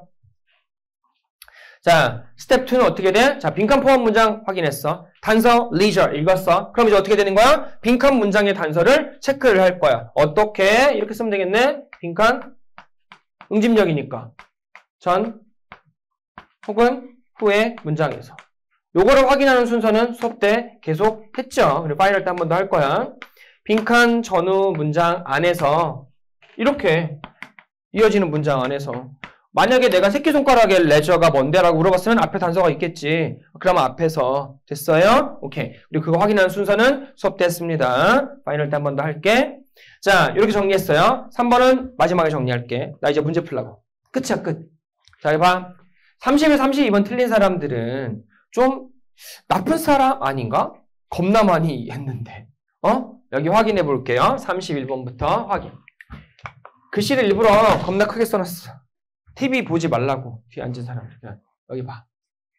자, 스텝 이는 어떻게 돼? 자, 빈칸 포함 문장 확인했어. 단서 leisure 읽었어. 그럼 이제 어떻게 되는 거야? 빈칸 문장의 단서를 체크를 할 거야. 어떻게? 이렇게 쓰면 되겠네. 빈칸 응집력이니까 전 혹은 후의 문장에서. 요거를 확인하는 순서는 수업 때 계속 했죠. 그리고 파이널 때 한 번 더 할 거야. 빈칸 전후 문장 안에서 이렇게 이어지는 문장 안에서 만약에 내가 새끼손가락에 레저가 뭔데? 라고 물어봤으면 앞에 단서가 있겠지. 그러면 앞에서 됐어요? 오케이. 그리고 그거 확인하는 순서는 수업 때 했습니다. 파이널 때 한 번 더 할게. 자, 이렇게 정리했어요. 삼 번은 마지막에 정리할게. 나 이제 문제 풀라고. 끝이야, 끝. 자, 해봐. 삼십일, 삼십이 번 틀린 사람들은 좀 나쁜 사람 아닌가? 겁나 많이 했는데. 어? 여기 확인해 볼게요. 삼십일 번부터 확인. 글씨를 일부러 겁나 크게 써놨어. 티비 보지 말라고. 뒤에 앉은 사람들. 여기 봐.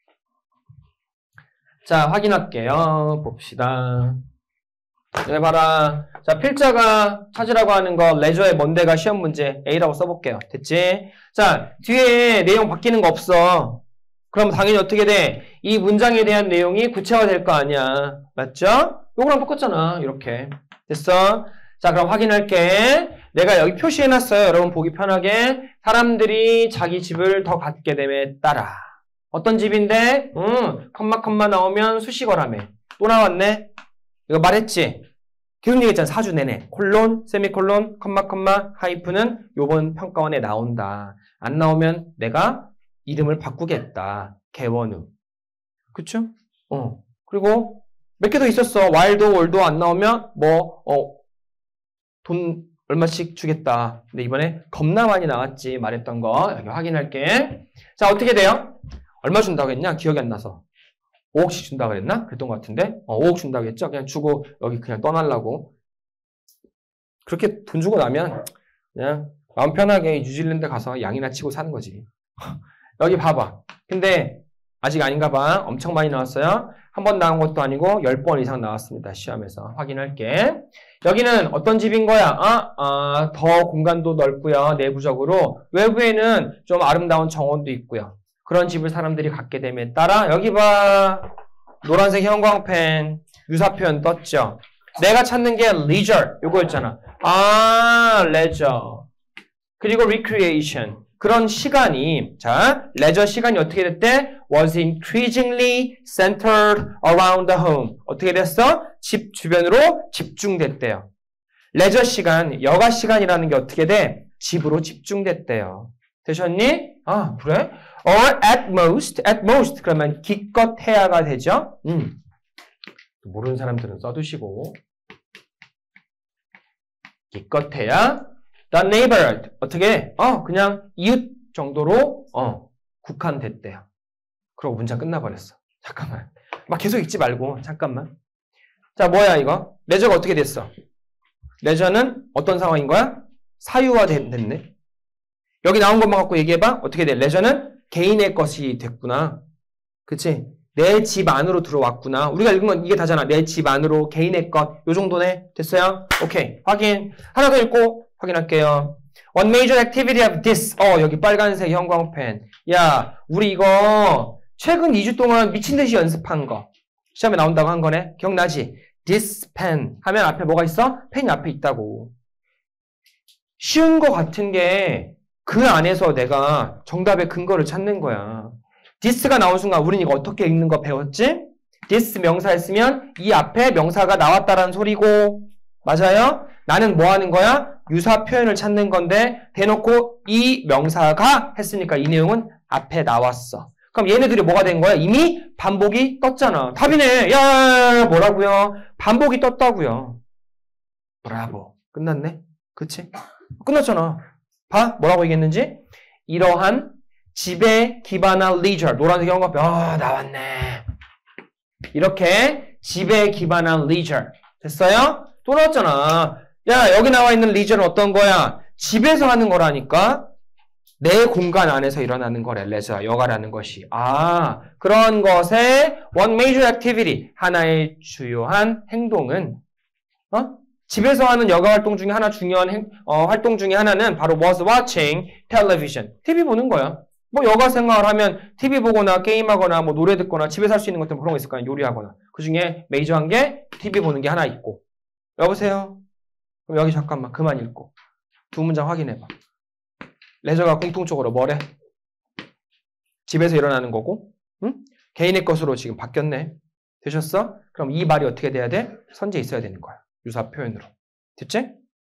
자, 확인할게요. 봅시다. 네, 봐라. 자, 필자가 찾으라고 하는 거 레저의 뭔데가 시험 문제 A라고 써볼게요. 됐지? 자, 뒤에 내용 바뀌는 거 없어. 그럼 당연히 어떻게 돼? 이 문장에 대한 내용이 구체화될 거 아니야. 맞죠? 요거랑 똑같잖아. 이렇게. 됐어? 자, 그럼 확인할게. 내가 여기 표시해놨어요. 여러분 보기 편하게. 사람들이 자기 집을 더 갖게 됨에 따라. 어떤 집인데? 음, 컴마 컴마 나오면 수식어라며. 또 나왔네? 이거 말했지? 계속 얘기했잖아. 사 주 내내. 콜론, 세미콜론, 컴마 컴마, 하이픈은 요번 평가원에 나온다. 안 나오면 내가 이름을 바꾸겠다. 개원후. 그쵸? 어. 그리고 몇 개 더 있었어. while도, while도 안 나오면 뭐, 어, 돈 얼마씩 주겠다. 근데 이번에 겁나 많이 나왔지. 말했던 거. 여기 확인할게. 자, 어떻게 돼요? 얼마 준다고 했냐? 기억이 안 나서. 오억씩 준다고 그랬나? 그랬던 것 같은데. 어, 오억 준다고 했죠? 그냥 주고 여기 그냥 떠나려고. 그렇게 돈 주고 나면 그냥 마음 편하게 뉴질랜드 가서 양이나 치고 사는 거지. 여기 봐봐. 근데 아직 아닌가 봐. 엄청 많이 나왔어요. 한 번 나온 것도 아니고 열 번 이상 나왔습니다. 시험에서. 확인할게. 여기는 어떤 집인 거야? 아, 아, 더 공간도 넓고요. 내부적으로. 외부에는 좀 아름다운 정원도 있고요. 그런 집을 사람들이 갖게 됨에 따라 여기 봐. 노란색 형광펜 유사표현 떴죠. 내가 찾는 게 leisure 요거였잖아. 아, leisure. 그리고 recreation. 그런 시간이 자, leisure 시간이 어떻게 됐대? was increasingly centered around the home. 어떻게 됐어? 집 주변으로 집중됐대요. leisure 시간, 여가 시간이라는 게 어떻게 돼? 집으로 집중됐대요. 되셨니? 아, 그래? or at most, at most 그러면 기껏해야가 되죠. 음. 모르는 사람들은 써두시고 기껏해야 the neighborhood 어떻게? 어, 그냥 이웃 정도로 어, 국한됐대요. 그러고 문장 끝나버렸어. 잠깐만. 막 계속 읽지 말고 잠깐만. 자, 뭐야 이거? 레저가 어떻게 됐어? 레저는 어떤 상황인 거야? 사유화 됐네. 여기 나온 것만 갖고 얘기해봐. 어떻게 돼? 레저는 개인의 것이 됐구나. 그치? 내 집 안으로 들어왔구나. 우리가 읽은 건 이게 다잖아. 내 집 안으로 개인의 것. 요 정도네. 됐어요? 오케이. 확인. 하나 더 읽고 확인할게요. One major activity of this. 어, 여기 빨간색 형광펜. 야, 우리 이거 최근 이 주 동안 미친 듯이 연습한 거. 시험에 나온다고 한 거네. 기억나지? This pen. 하면 앞에 뭐가 있어? 펜이 앞에 있다고. 쉬운 거 같은 게 그 안에서 내가 정답의 근거를 찾는 거야. this가 나온 순간 우리는 이거 어떻게 읽는 거 배웠지? this 명사였으면 이 앞에 명사가 나왔다라는 소리고 맞아요? 나는 뭐 하는 거야? 유사 표현을 찾는 건데 대놓고 이 명사가 했으니까 이 내용은 앞에 나왔어. 그럼 얘네들이 뭐가 된 거야? 이미 반복이 떴잖아. 답이네. 야, 뭐라고요? 반복이 떴다고요. 브라보. 끝났네. 그치? 끝났잖아. 봐. 뭐라고 얘기했는지? 이러한 집에 기반한 leisure. 노란색 형광펜. 아, 나왔네. 이렇게 집에 기반한 leisure. 됐어요? 또 나왔잖아. 야, 여기 나와 있는 leisure는 어떤 거야? 집에서 하는 거라니까? 내 공간 안에서 일어나는 거래. leisure, 여가라는 것이. 아, 그런 것의 one major activity. 하나의 주요한 행동은, 어? 집에서 하는 여가 활동 중에 하나 중요한 행, 어, 활동 중에 하나는 바로 was watching television. 티비 보는 거야. 뭐 여가 생활을 하면 티비 보거나 게임하거나 뭐 노래 듣거나 집에서 할 수 있는 것들 그런 거 있을 거야. 요리하거나. 그 중에 메이저한 게 티비 보는 게 하나 있고. 여보세요? 그럼 여기 잠깐만 그만 읽고. 두 문장 확인해봐. 레저가 공통적으로 뭐래? 집에서 일어나는 거고, 응? 개인의 것으로 지금 바뀌었네. 되셨어? 그럼 이 말이 어떻게 돼야 돼? 선지에 있어야 되는 거야. 유사 표현으로. 됐지?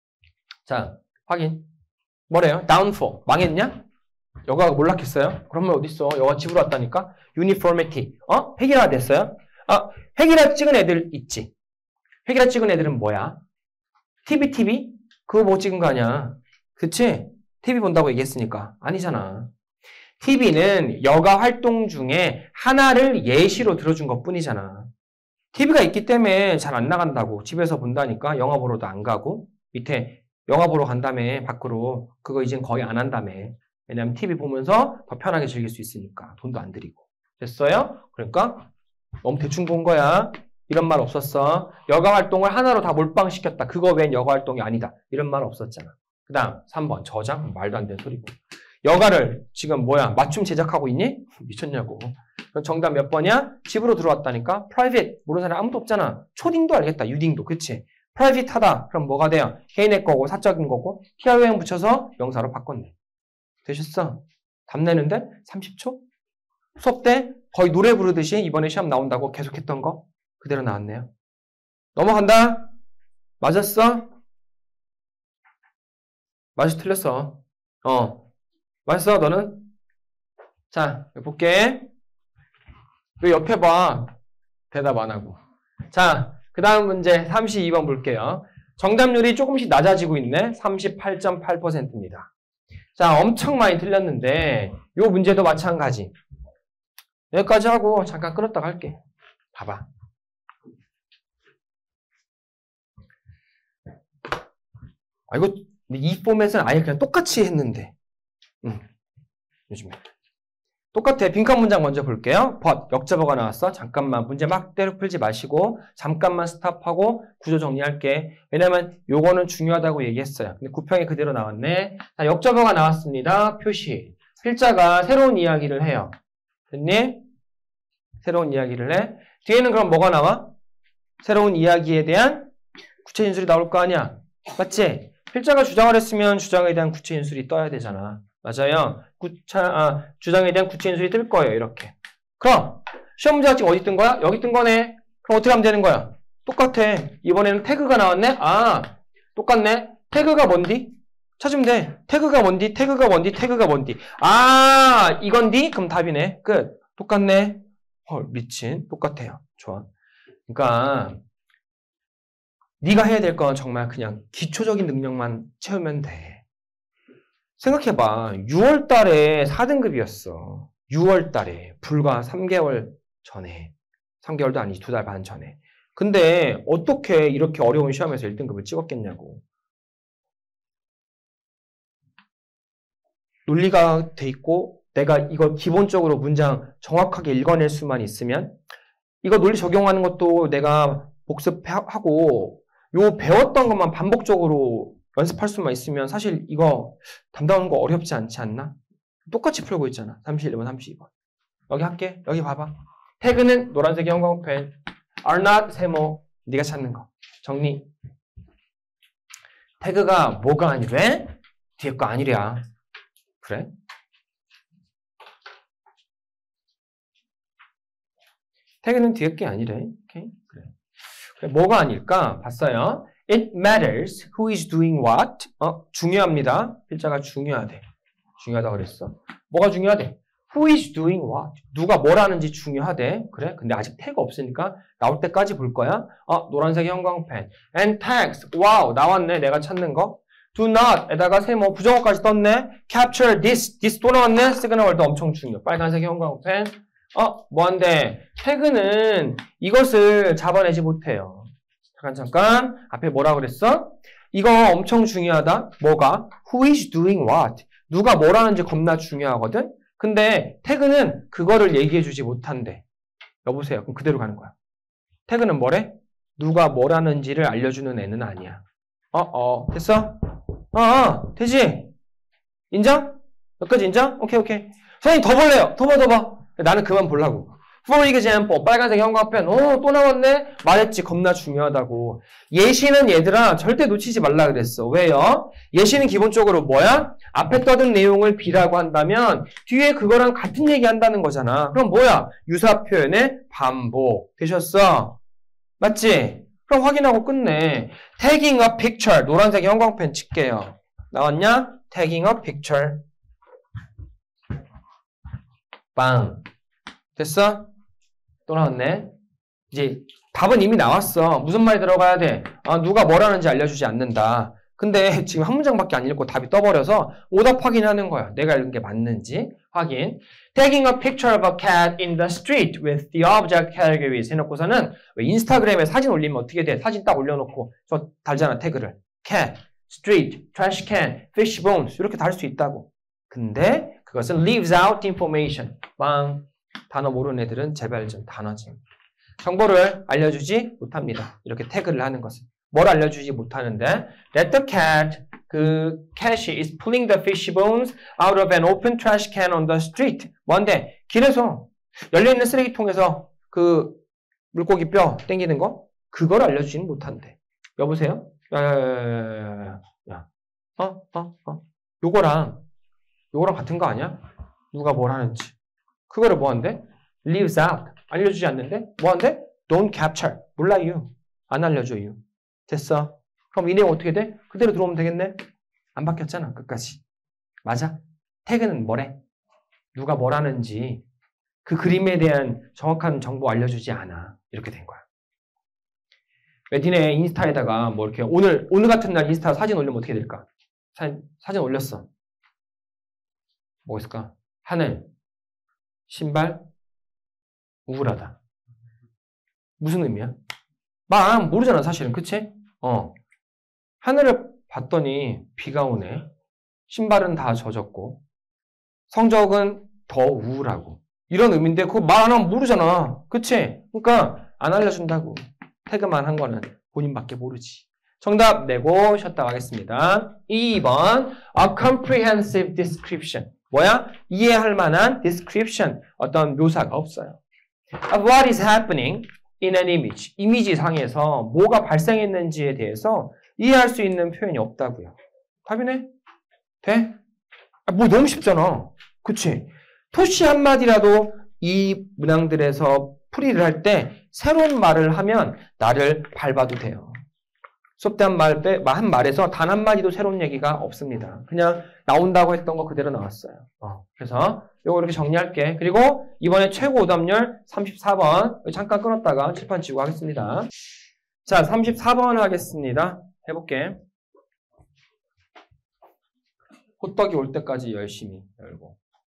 자, 확인. 뭐래요? downfall. 망했냐? 여가가 몰락했어요? 그러면 어딨어? 여가 집으로 왔다니까? uniformity. 어? 획일화 됐어요? 아, 획일화 찍은 애들 있지? 획일화 찍은 애들은 뭐야? 티비, 티비? 그거 뭐 찍은 거 아니야? 그치? 티비 본다고 얘기했으니까. 아니잖아. 티비는 여가 활동 중에 하나를 예시로 들어준 것 뿐이잖아. 티비가 있기 때문에 잘 안 나간다고. 집에서 본다니까 영화 보러도 안 가고. 밑에 영화 보러 간다며 밖으로. 그거 이젠 거의 안 한다며. 왜냐면 티비 보면서 더 편하게 즐길 수 있으니까. 돈도 안 들이고. 됐어요? 그러니까 너무 대충 본 거야. 이런 말 없었어. 여가 활동을 하나로 다 몰빵시켰다. 그거 웬 여가 활동이 아니다. 이런 말 없었잖아. 그 다음 삼 번 저장? 말도 안 되는 소리고. 여가를 지금 뭐야? 맞춤 제작하고 있니? 미쳤냐고. 그럼 정답 몇 번이야? 집으로 들어왔다니까? private. 모르는 사람 아무도 없잖아. 초딩도 알겠다. 유딩도. 그치? private 하다. 그럼 뭐가 돼요? 개인의 거고 사적인 거고 티알오행 붙여서 명사로 바꿨네. 되셨어? 답 내는데 삼십 초? 수업 때 거의 노래 부르듯이 이번에 시험 나온다고 계속했던 거 그대로 나왔네요. 넘어간다. 맞았어? 맞아 틀렸어. 어. 맞았어 너는? 자 볼게. 왜 옆에 봐. 대답 안 하고. 자 그 다음 문제 삼십이 번 볼게요. 정답률이 조금씩 낮아지고 있네. 삼십팔 점 팔 퍼센트입니다. 자 엄청 많이 틀렸는데 요 문제도 마찬가지. 여기까지 하고 잠깐 끊었다 갈게. 봐봐. 아 이거 이 포맷은 아예 그냥 똑같이 했는데. 응. 요즘에. 똑같아. 빈칸 문장 먼저 볼게요. but, 역접어가 나왔어. 잠깐만 문제 막 때려 풀지 마시고 잠깐만 스탑하고 구조 정리할게. 왜냐면 요거는 중요하다고 얘기했어요. 근데 구평이 그대로 나왔네. 자, 역접어가 나왔습니다. 표시. 필자가 새로운 이야기를 해요. 됐니? 새로운 이야기를 해. 뒤에는 그럼 뭐가 나와? 새로운 이야기에 대한 구체 진술이 나올 거 아니야. 맞지? 필자가 주장을 했으면 주장에 대한 구체 진술이 떠야 되잖아. 맞아요. 구차, 아, 주장에 대한 구체 진술이 뜰 거예요. 이렇게. 그럼 시험 문제가 지금 어디 뜬 거야? 여기 뜬 거네. 그럼 어떻게 하면 되는 거야? 똑같아. 이번에는 태그가 나왔네? 아, 똑같네. 태그가 뭔디? 찾으면 돼. 태그가 뭔디? 태그가 뭔디? 태그가 뭔디? 아, 이건디? 그럼 답이네. 끝. 똑같네. 헐, 미친. 똑같아요. 좋아. 그러니까 네가 해야 될 건 정말 그냥 기초적인 능력만 채우면 돼. 생각해봐. 유월 달에 사 등급이었어. 유월 달에. 불과 삼 개월 전에. 삼 개월도 아니지. 두 달 반 전에. 근데 어떻게 이렇게 어려운 시험에서 일 등급을 찍었겠냐고. 논리가 돼 있고 내가 이걸 기본적으로 문장 정확하게 읽어낼 수만 있으면 이거 논리 적용하는 것도 내가 복습하고 요 배웠던 것만 반복적으로 연습할 수만 있으면 사실 이거 담당하는 거 어렵지 않지 않나? 똑같이 풀고 있잖아. 삼십일 번, 삼십이 번. 여기 할게. 여기 봐봐. 태그는 노란색 형광펜. are not 세모. 네가 찾는 거. 정리. 태그가 뭐가 아니래? 뒤에 거 아니랴. 그래? 태그는 뒤에 게 아니래. 오케이? 그래. 그래. 뭐가 아닐까? 봤어요. It matters who is doing what. 어, 중요합니다. 필자가 중요하대. 중요하다 그랬어. 뭐가 중요하대? Who is doing what? 누가 뭘 하는지 중요하대. 그래? 근데 아직 태그 없으니까 나올 때까지 볼 거야. 어, 노란색 형광펜. And tags. 와우, 나왔네. 내가 찾는 거. Do not. 에다가 세모 부정어까지 떴네. Capture this. this 또 나왔네. 시그널 월드 엄청 중요. 빨간색 형광펜. 어, 뭐한데? 태그는 이것을 잡아내지 못해요. 잠깐, 잠깐. 앞에 뭐라 그랬어? 이거 엄청 중요하다. 뭐가? Who is doing what? 누가 뭘 하는지 겁나 중요하거든? 근데 태그는 그거를 얘기해주지 못한대. 여보세요. 그럼 그대로 가는 거야. 태그는 뭐래? 누가 뭘 하는지를 알려주는 애는 아니야. 어, 어. 됐어? 어, 어. 되지? 인정? 여기까지 인정? 오케이, 오케이. 선생님 더 볼래요. 더 봐, 더 봐. 나는 그만 보려고. For example, 빨간색 형광펜. 오, 또 나왔네? 말했지. 겁나 중요하다고. 예시는 얘들아, 절대 놓치지 말라 그랬어. 왜요? 예시는 기본적으로 뭐야? 앞에 떠든 내용을 B라고 한다면 뒤에 그거랑 같은 얘기 한다는 거잖아. 그럼 뭐야? 유사 표현의 반복. 되셨어? 맞지? 그럼 확인하고 끝내. Tagging a picture. 노란색 형광펜 칠게요. 나왔냐? Tagging a picture. 빵. 됐어? 또 나왔네. 이제 답은 이미 나왔어. 무슨 말이 들어가야 돼? 아, 누가 뭘 하는지 알려주지 않는다. 근데 지금 한 문장밖에 안 읽고 답이 떠버려서 오답 확인하는 거야. 내가 읽은 게 맞는지 확인. Taking a picture of a cat in the street with the object categories 해놓고서는 왜 인스타그램에 사진 올리면 어떻게 돼? 사진 딱 올려놓고 저 달잖아 태그를. cat, street, trash can, fish bones 이렇게 달 수 있다고. 근데 그것은 leaves out information. 빵. 단어 모르는 애들은 제발 좀 단어지. 정보를 알려주지 못합니다. 이렇게 태그를 하는 것은. 뭘 알려주지 못하는데 that the cat, 그 cat이 is pulling the fish bones out of an open trash can on the street. 뭔데? 길에서 열려있는 쓰레기통에서 그 물고기 뼈 땡기는 거? 그걸 알려주지는 못한대. 여보세요? 야야야야야야. 야. 어? 어? 어? 요거랑 요거랑 같은 거 아니야? 누가 뭘 하는지. 그거를 뭐 한대? leaves out. 알려주지 않는데? 뭐 한대? don't capture. 몰라요. 안 알려줘요. 됐어. 그럼 이 내용 어떻게 돼? 그대로 들어오면 되겠네? 안 바뀌었잖아. 끝까지. 맞아? 태그는 뭐래? 누가 뭘 하는지 그 그림에 대한 정확한 정보 알려주지 않아. 이렇게 된 거야. 왜 니네 인스타에다가 뭐 이렇게 오늘 오늘 같은 날 인스타 사진 올리면 어떻게 될까? 사진, 사진 올렸어. 뭐 있을까? 하늘, 신발, 우울하다. 무슨 의미야? 막 모르잖아 사실은. 그치? 어. 하늘을 봤더니 비가 오네. 신발은 다 젖었고 성적은 더 우울하고 이런 의미인데 그거 말 안 하면 모르잖아. 그치? 그러니까 안 알려준다고. 태그만 한 거는 본인밖에 모르지. 정답 내고 쉬었다 가겠습니다. 이 번 A comprehensive description. 뭐야? 이해할 만한 description. 어떤 묘사가 없어요. Of what is happening in an image. 이미지 상에서 뭐가 발생했는지에 대해서 이해할 수 있는 표현이 없다고요. 답이네? 돼? 아, 뭐 너무 쉽잖아. 그치? 토시 한마디라도 이 문항들에서 풀이를 할 때 새로운 말을 하면 나를 밟아도 돼요. 수업 때 한 말, 한 말에서 단 한마디도 새로운 얘기가 없습니다. 그냥 나온다고 했던 거 그대로 나왔어요. 어, 그래서 요거 이렇게 정리할게. 그리고 이번에 최고 오답률 삼십사 번 잠깐 끊었다가 칠판 지우고 하겠습니다. 자, 삼십사 번 하겠습니다. 해볼게. 호떡이 올 때까지 열심히 열고.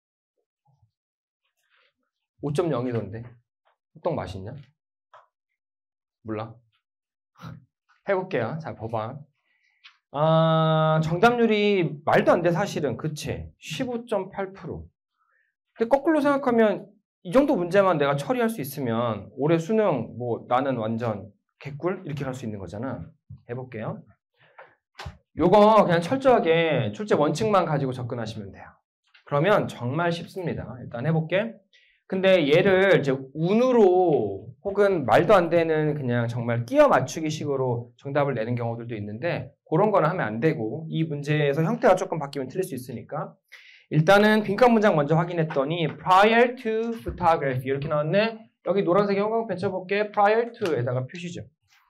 오 점 영이던데. 호떡 맛있냐? 몰라. 해볼게요. 자, 봐봐. 아, 정답률이 말도 안 돼, 사실은. 그치? 십오 점 팔 퍼센트. 근데 거꾸로 생각하면 이 정도 문제만 내가 처리할 수 있으면 올해 수능 뭐 나는 완전 개꿀? 이렇게 갈 수 있는 거잖아. 해볼게요. 요거 그냥 철저하게 출제 원칙만 가지고 접근하시면 돼요. 그러면 정말 쉽습니다. 일단 해볼게. 근데 얘를 이제 운으로 혹은 말도 안 되는 그냥 정말 끼워 맞추기 식으로 정답을 내는 경우들도 있는데 그런 거는 하면 안 되고 이 문제에서 형태가 조금 바뀌면 틀릴 수 있으니까 일단은 빈칸 문장 먼저 확인했더니 prior to photography 이렇게 나왔네. 여기 노란색 형광펜 쳐볼게. prior to에다가 표시죠.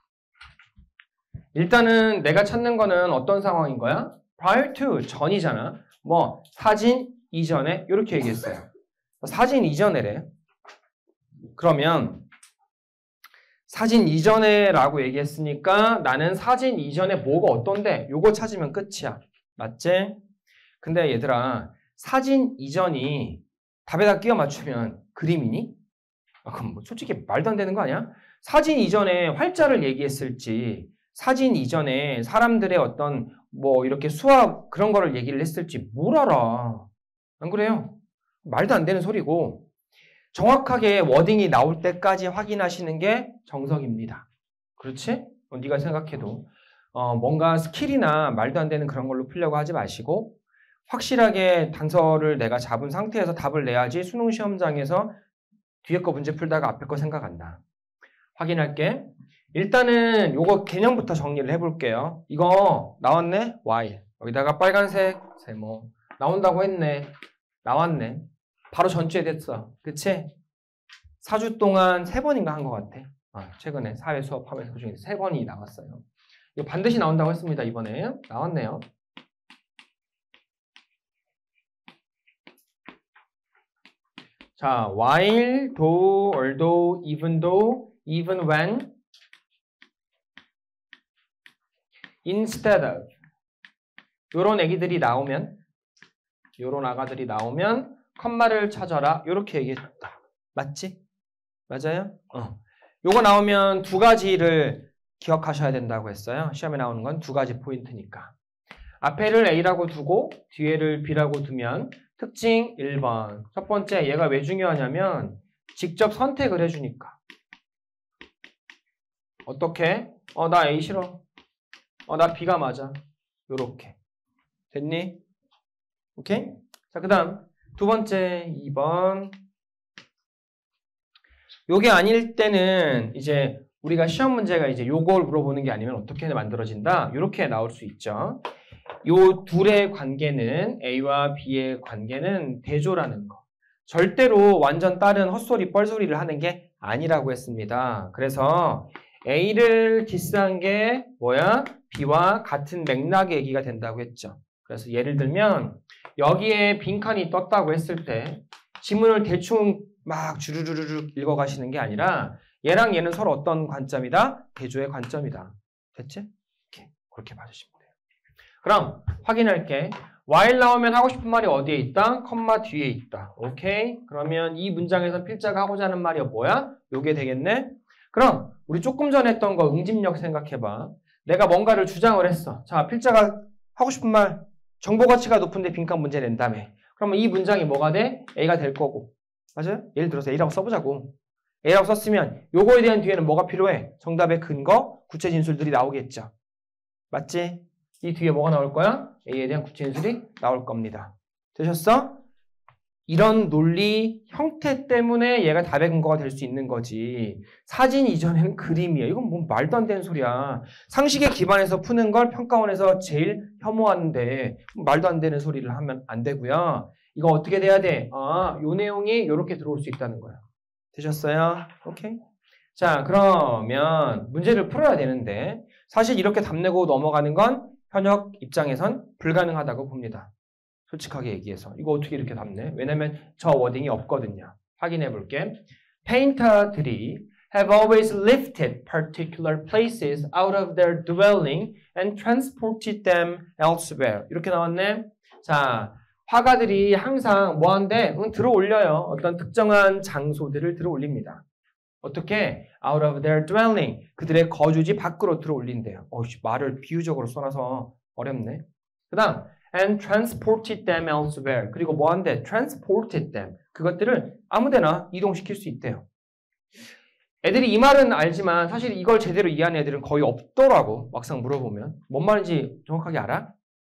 일단은 내가 찾는 거는 어떤 상황인 거야? prior to, 전이잖아. 뭐 사진 이전에 이렇게 얘기했어요. 사진 이전에래. 그러면 사진 이전에 라고 얘기했으니까 나는 사진 이전에 뭐가 어떤데? 요거 찾으면 끝이야. 맞지? 근데 얘들아, 사진 이전이 답에다 끼워 맞추면 그림이니? 아, 그럼 뭐 솔직히 말도 안 되는 거 아니야? 사진 이전에 활자를 얘기했을지, 사진 이전에 사람들의 어떤 뭐 이렇게 수학 그런 거를 얘기를 했을지 뭘 알아? 안 그래요? 말도 안 되는 소리고, 정확하게 워딩이 나올 때까지 확인하시는 게 정석입니다. 그렇지? 어, 네가 생각해도 어, 뭔가 스킬이나 말도 안 되는 그런 걸로 풀려고 하지 마시고 확실하게 단서를 내가 잡은 상태에서 답을 내야지 수능 시험장에서 뒤에 거 문제 풀다가 앞에 거 생각한다. 확인할게. 일단은 요거 개념부터 정리를 해볼게요. 이거 나왔네? while. 여기다가 빨간색 세모. 나온다고 했네. 나왔네. 바로 전주에 됐어. 그치? 사 주 동안 세 번인가 한 것 같아. 아, 최근에 사회 수업하면서 그중에 세 번이 나왔어요. 이거 반드시 나온다고 했습니다. 이번에. 나왔네요. 자, while, though, although, even though, even when, instead of. 요런 애기들이 나오면, 요런 아가들이 나오면 컴마를 찾아라. 요렇게 얘기했다. 맞지? 맞아요? 어. 요거 나오면 두 가지를 기억하셔야 된다고 했어요. 시험에 나오는 건 두 가지 포인트니까. 앞에를 A라고 두고 뒤에를 B라고 두면 특징 일 번. 첫 번째, 얘가 왜 중요하냐면 직접 선택을 해주니까. 어떻게? 어, 나 A 싫어. 어, 나 B가 맞아. 요렇게. 됐니? 오케이? 자, 그 다음 두 번째, 이 번. 요게 아닐 때는 이제 우리가 시험 문제가 이제 요걸 물어보는 게 아니면 어떻게 만들어진다? 요렇게 나올 수 있죠. 요 둘의 관계는 A와 B의 관계는 대조라는 거. 절대로 완전 다른 헛소리, 뻘소리를 하는 게 아니라고 했습니다. 그래서 A를 디스한 게 뭐야? B와 같은 맥락의 얘기가 된다고 했죠. 그래서 예를 들면 여기에 빈칸이 떴다고 했을 때 지문을 대충 막 주르르르 읽어가시는 게 아니라 얘랑 얘는 서로 어떤 관점이다? 대조의 관점이다. 됐지? 이렇게 그렇게 봐주시면 돼요. 그럼 확인할게. while 나오면 하고 싶은 말이 어디에 있다? 컴마 뒤에 있다. 오케이? 그러면 이 문장에서 필자가 하고자 하는 말이 뭐야? 요게 되겠네? 그럼 우리 조금 전에 했던 거 응집력 생각해봐. 내가 뭔가를 주장을 했어. 자, 필자가 하고 싶은 말 정보 가치가 높은데 빈칸 문제 낸다며. 그러면 이 문장이 뭐가 돼? A가 될 거고. 맞아요? 예를 들어서 A라고 써보자고. A라고 썼으면 요거에 대한 뒤에는 뭐가 필요해? 정답의 근거, 구체 진술들이 나오겠죠. 맞지? 이 뒤에 뭐가 나올 거야? A에 대한 구체 진술이 나올 겁니다. 되셨어? 이런 논리 형태 때문에 얘가 답의 근거가 될 수 있는 거지. 사진 이전에는 그림이야. 이건 뭐 말도 안 되는 소리야. 상식에 기반해서 푸는 걸 평가원에서 제일 혐오하는데 말도 안 되는 소리를 하면 안 되고요. 이거 어떻게 돼야 돼? 아, 요 내용이 이렇게 들어올 수 있다는 거야. 되셨어요? 오케이. 자, 그러면 문제를 풀어야 되는데 사실 이렇게 답 내고 넘어가는 건 현역 입장에선 불가능하다고 봅니다. 솔직하게 얘기해서. 이거 어떻게 이렇게 답네? 왜냐면 저 워딩이 없거든요. 확인해 볼게. Painter들이 have always lifted particular places out of their dwelling and transported them elsewhere. 이렇게 나왔네. 자, 화가들이 항상 뭐 한대? 응, 들어 올려요. 어떤 특정한 장소들을 들어 올립니다. 어떻게? out of their dwelling. 그들의 거주지 밖으로 들어 올린대요. 어이씨, 말을 비유적으로 써놔서 어렵네. 그 다음 and transported them elsewhere. 그리고 뭐 한대? transported them. 그것들을 아무데나 이동시킬 수 있대요. 애들이 이 말은 알지만 사실 이걸 제대로 이해하는 애들은 거의 없더라고. 막상 물어보면. 뭔 말인지 정확하게 알아?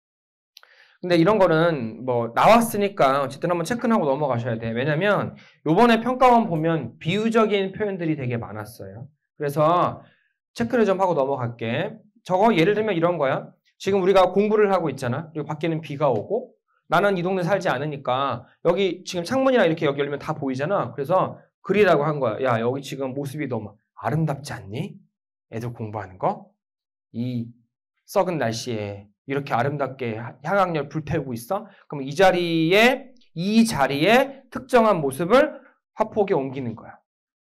근데 이런 거는 뭐 나왔으니까 어쨌든 한번 체크는 하고 넘어가셔야 돼. 왜냐면 요번에 평가원 보면 비유적인 표현들이 되게 많았어요. 그래서 체크를 좀 하고 넘어갈게. 저거 예를 들면 이런 거야. 지금 우리가 공부를 하고 있잖아. 그리고 밖에는 비가 오고 나는 이 동네 살지 않으니까 여기 지금 창문이나 이렇게 여기 열면 다 보이잖아. 그래서 그리라고 한 거야. 야, 여기 지금 모습이 너무 아름답지 않니? 애들 공부하는 거? 이 썩은 날씨에 이렇게 아름답게 향학열 불태우고 있어? 그럼 이 자리에, 이 자리에 특정한 모습을 화폭에 옮기는 거야.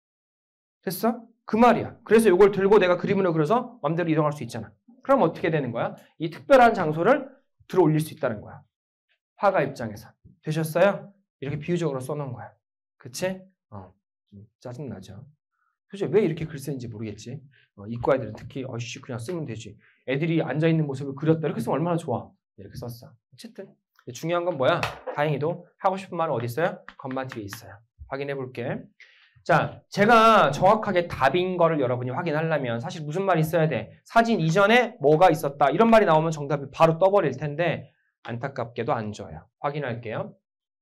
됐어? 그 말이야. 그래서 이걸 들고 내가 그림으로 그려서 마음대로 이동할 수 있잖아. 그럼 어떻게 되는 거야? 이 특별한 장소를 들어 올릴 수 있다는 거야. 화가 입장에서. 되셨어요? 이렇게 비유적으로 써놓은 거야. 그치? 어, 좀 짜증나죠? 도대체 왜 이렇게 글 쓰는지 모르겠지? 어, 이과 애들은 특히 어이씨 그냥 쓰면 되지. 애들이 앉아있는 모습을 그렸다. 이렇게 쓰면 얼마나 좋아. 이렇게 썼어. 어쨌든 중요한 건 뭐야? 다행히도 하고 싶은 말은 어디 있어요? 건반 뒤에 있어요. 확인해 볼게. 자, 제가 정확하게 답인 거를 여러분이 확인하려면 사실 무슨 말이 있어야 돼? 사진 이전에 뭐가 있었다. 이런 말이 나오면 정답이 바로 떠버릴 텐데 안타깝게도 안 줘요. 확인할게요.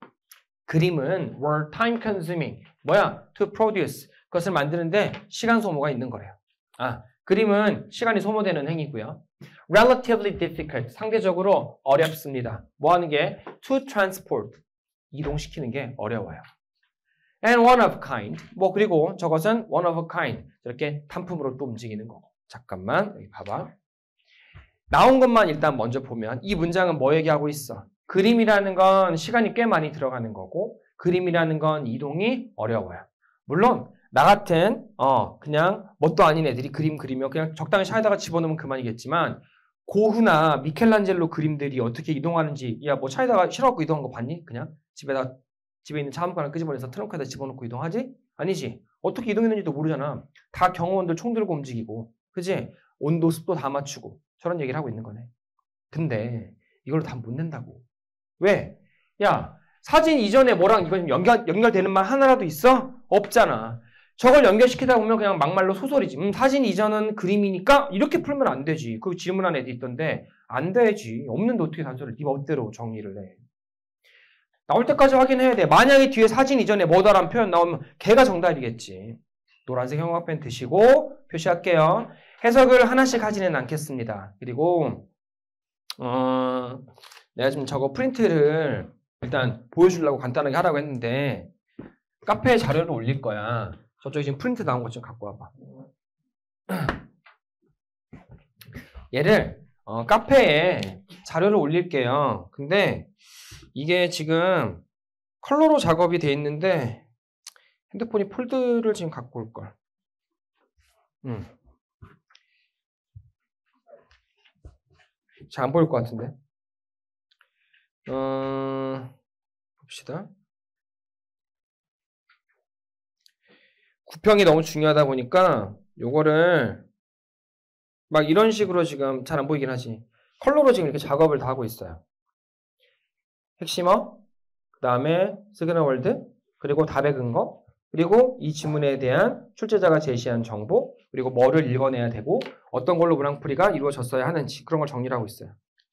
그림은 were time consuming. 뭐야? to produce. 그것을 만드는데 시간 소모가 있는 거래요. 아, 그림은 시간이 소모되는 행위고요. relatively difficult. 상대적으로 어렵습니다. 뭐 하는 게? to transport. 이동시키는 게 어려워요. and one of kind. 뭐 그리고 저것은 one of a kind. 이렇게 단품으로 또 움직이는 거고. 잠깐만 여기 봐봐. 나온 것만 일단 먼저 보면 이 문장은 뭐 얘기하고 있어? 그림이라는 건 시간이 꽤 많이 들어가는 거고 그림이라는 건 이동이 어려워요. 물론 나 같은 어 그냥 뭣도 아닌 애들이 그림 그리면 그냥 적당히 샤에다가 집어넣으면 그만이겠지만 고흐나 미켈란젤로 그림들이 어떻게 이동하는지 야 뭐 차에다가 실어갖고 이동한 거 봤니? 그냥 집에다 집에 있는 차 한번을 끄집어내서 트렁크에다 집어넣고 이동하지? 아니지. 어떻게 이동했는지도 모르잖아. 다 경호원들 총 들고 움직이고 그지? 온도 습도 다 맞추고 저런 얘기를 하고 있는 거네. 근데 이걸 다 못 낸다고. 왜? 야 사진 이전에 뭐랑 이거 연결, 연결되는 말 하나라도 있어? 없잖아. 저걸 연결시키다 보면 그냥 막말로 소설이지. 음, 사진 이전은 그림이니까 이렇게 풀면 안 되지. 그 질문한 애도 있던데 안 되지. 없는데 어떻게 단서를 네 멋대로 정리를 해. 나올 때까지 확인해야 돼. 만약에 뒤에 사진 이전에 뭐다라는 표현 나오면 걔가 정답이겠지. 노란색 형광펜 드시고 표시할게요. 해석을 하나씩 하지는 않겠습니다. 그리고 어, 내가 지금 저거 프린트를 일단 보여주려고 간단하게 하라고 했는데 카페에 자료를 올릴 거야. 저쪽에 지금 프린트 나온 것 좀 갖고 와봐. 얘를 어, 카페에 자료를 올릴게요. 근데 이게 지금 컬러로 작업이 돼 있는데 핸드폰이 폴드를 지금 갖고 올걸. 음. 잘 안 보일 것 같은데. 어, 봅시다. 구평이 너무 중요하다 보니까 요거를 막 이런 식으로 지금 잘 안 보이긴 하지. 컬러로 지금 이렇게 작업을 다 하고 있어요. 핵심어, 그 다음에 시그널 월드, 그리고 답의 근거, 그리고 이 지문에 대한 출제자가 제시한 정보, 그리고 뭐를 읽어내야 되고 어떤 걸로 문항풀이가 이루어졌어야 하는지 그런 걸 정리를 하고 있어요.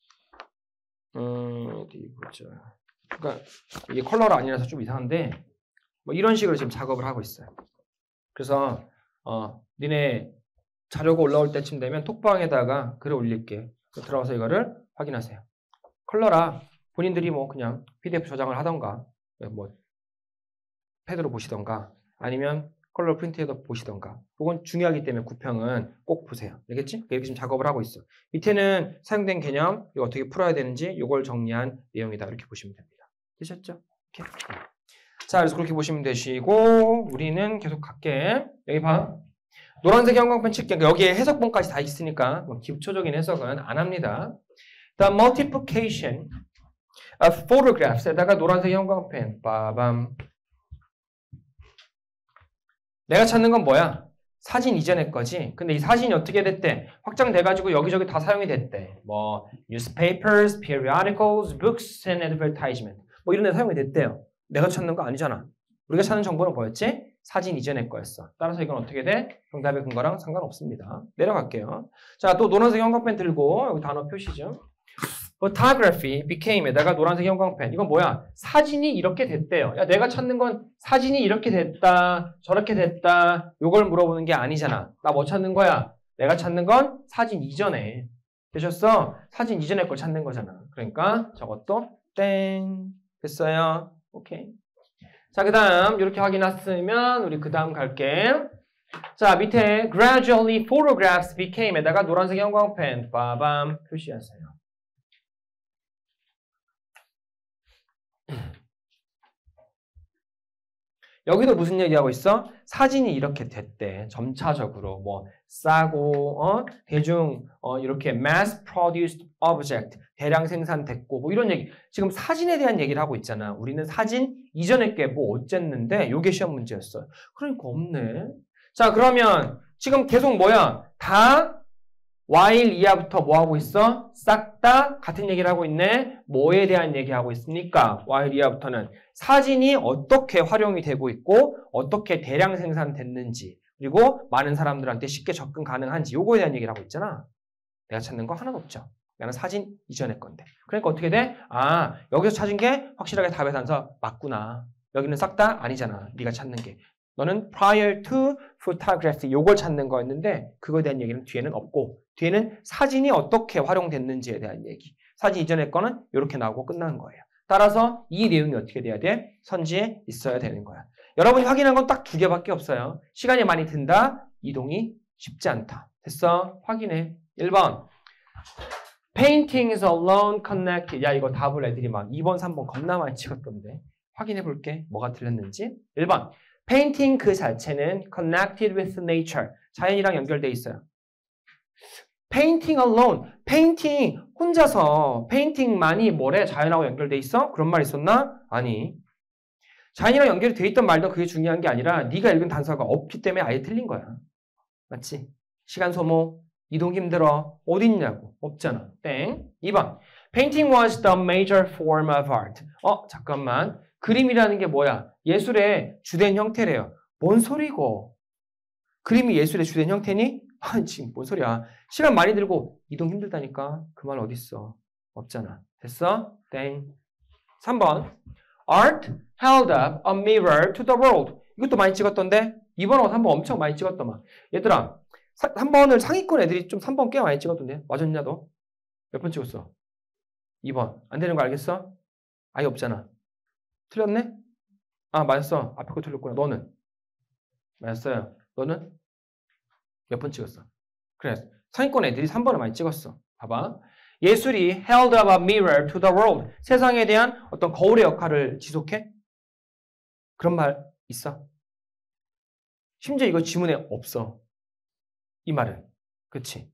음, 어디 보자. 그러니까 이게 컬러가 아니라서 좀 이상한데 뭐 이런 식으로 지금 작업을 하고 있어요. 그래서 어, 니네 자료가 올라올 때쯤 되면 톡방에다가 글을 올릴게. 들어가서 이거를 확인하세요. 컬러라 본인들이 뭐 그냥 피디에프 저장을 하던가 뭐 패드로 보시던가 아니면 컬러 프린트해서 보시던가 그건 중요하기 때문에 구평은 꼭 보세요. 알겠지? 이렇게 지금 작업을 하고 있어. 밑에는 사용된 개념, 이거 어떻게 풀어야 되는지 이걸 정리한 내용이다. 이렇게 보시면 됩니다. 되셨죠? 이렇게. 자, 그래서 그렇게 보시면 되시고 우리는 계속 갈게. 여기 봐. 노란색 형광펜 칠게. 여기에 해석본까지 다 있으니까 뭐 기초적인 해석은 안 합니다. The multiplication of photographs에다가 노란색 형광펜. 빠밤. 내가 찾는 건 뭐야? 사진 이전의 거지. 근데 이 사진이 어떻게 됐대? 확장돼가지고 여기저기 다 사용이 됐대. 뭐 newspapers, periodicals, books, and advertisement. 뭐 이런 데 사용이 됐대요. 내가 찾는 거 아니잖아. 우리가 찾는 정보는 뭐였지? 사진 이전의 거였어. 따라서 이건 어떻게 돼? 정답의 근거랑 상관없습니다. 내려갈게요. 자, 또 노란색 형광펜 들고 여기 단어 표시 좀. photography became에다가 노란색 형광펜. 이건 뭐야? 사진이 이렇게 됐대요. 야, 내가 찾는 건 사진이 이렇게 됐다, 저렇게 됐다, 요걸 물어보는 게 아니잖아. 나 뭐 찾는 거야? 내가 찾는 건 사진 이전에. 되셨어? 사진 이전의 걸 찾는 거잖아. 그러니까 저것도 땡. 됐어요? 오케이. 자, 그 다음 이렇게 확인했으면 우리 그 다음 갈게. 자, 밑에 gradually photographs became에다가 노란색 형광펜 빠밤 표시하세요. 여기도 무슨 얘기하고 있어? 사진이 이렇게 됐대. 점차적으로 뭐 싸고 어? 대중 어, 이렇게 mass produced object 대량 생산됐고 뭐 이런 얘기. 지금 사진에 대한 얘기를 하고 있잖아. 우리는 사진 이전에 게 뭐 어쨌는데 요게 시험 문제였어. 그러니까 없네. 자, 그러면 지금 계속 뭐야? 다 while 이하부터 뭐 하고 있어? 싹 다 같은 얘기를 하고 있네. 뭐에 대한 얘기하고 있습니까? while 이하부터는 사진이 어떻게 활용이 되고 있고 어떻게 대량 생산됐는지 그리고 많은 사람들한테 쉽게 접근 가능한지 요거에 대한 얘기를 하고 있잖아. 내가 찾는 거 하나도 없죠. 나는 사진 이전의 건데. 그러니까 어떻게 돼? 아, 여기서 찾은 게 확실하게 답에 단서 맞구나. 여기는 싹 다 아니잖아. 네가 찾는 게. 너는 prior to photography 요걸 찾는 거였는데 그거에 대한 얘기는 뒤에는 없고 뒤에는 사진이 어떻게 활용됐는지에 대한 얘기. 사진 이전의 거는 이렇게 나오고 끝나는 거예요. 따라서 이 내용이 어떻게 돼야 돼? 선지에 있어야 되는 거야. 여러분이 확인한 건 딱 두 개밖에 없어요. 시간이 많이 든다. 이동이 쉽지 않다. 됐어? 확인해. 일 번. Paintings alone connected. 야, 이거 답을 애들이 막 이 번, 삼 번 겁나 많이 찍었던데. 확인해 볼게. 뭐가 틀렸는지. 일 번. Painting 그 자체는 connected with nature. 자연이랑 연결돼 있어요. Painting alone. Painting 혼자서 painting만이 뭐래? 자연하고 연결돼 있어? 그런 말 있었나? 아니. 자연이랑 연결이 돼 있던 말도 그게 중요한 게 아니라 네가 읽은 단서가 없기 때문에 아예 틀린 거야. 맞지? 시간 소모, 이동 힘들어, 어디 있냐고. 없잖아. 땡. 이 번. Painting was the major form of art. 어, 잠깐만. 그림이라는 게 뭐야? 예술의 주된 형태래요. 뭔 소리고? 그림이 예술의 주된 형태니? 아, 지금 뭔 소리야. 시간 많이 들고 이동 힘들다니까. 그 말 어딨어? 없잖아. 됐어? 땡. 삼 번. Art held up a mirror to the world. 이것도 많이 찍었던데? 이 번하고 삼 번 엄청 많이 찍었더만. 얘들아, 사, 삼 번을 상위권 애들이 좀 삼 번 꽤 많이 찍었던데? 맞았냐 너? 몇 번 찍었어? 이 번. 안 되는 거 알겠어? 아예 없잖아. 틀렸네? 아, 맞았어. 앞에 거 틀렸구나. 너는? 맞았어요. 너는? 몇 번 찍었어? 그래. 상위권 애들이 삼 번을 많이 찍었어. 봐봐. 예술이 held up a mirror to the world. 세상에 대한 어떤 거울의 역할을 지속해? 그런 말 있어? 심지어 이거 지문에 없어. 이 말은. 그치?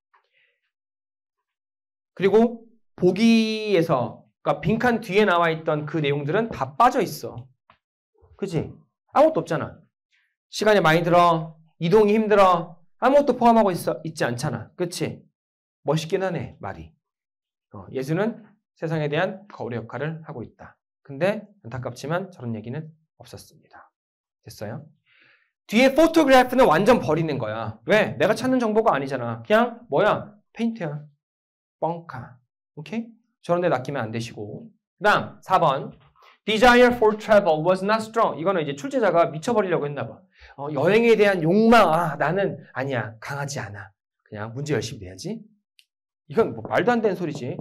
그리고 보기에서 그러니까 빈칸 뒤에 나와 있던 그 내용들은 다 빠져 있어. 그치? 아무것도 없잖아. 시간이 많이 들어. 이동이 힘들어. 아무것도 포함하고 있어, 있지 않잖아. 그치? 멋있긴 하네, 말이. 어, 예수는 세상에 대한 거울의 역할을 하고 있다. 근데 안타깝지만 저런 얘기는 없었습니다. 됐어요? 뒤에 포토그래프는 완전 버리는 거야. 왜? 내가 찾는 정보가 아니잖아. 그냥 뭐야? 페인트야. 뻥카. 오케이? 저런 데 낚이면 안 되시고. 그 다음 사 번. Desire for travel was not strong. 이거는 이제 출제자가 미쳐버리려고 했나 봐. 어, 여행에 대한 욕망, 아, 나는 아니야. 강하지 않아. 그냥 문제 열심히 내야지. 이건 뭐 말도 안 되는 소리지.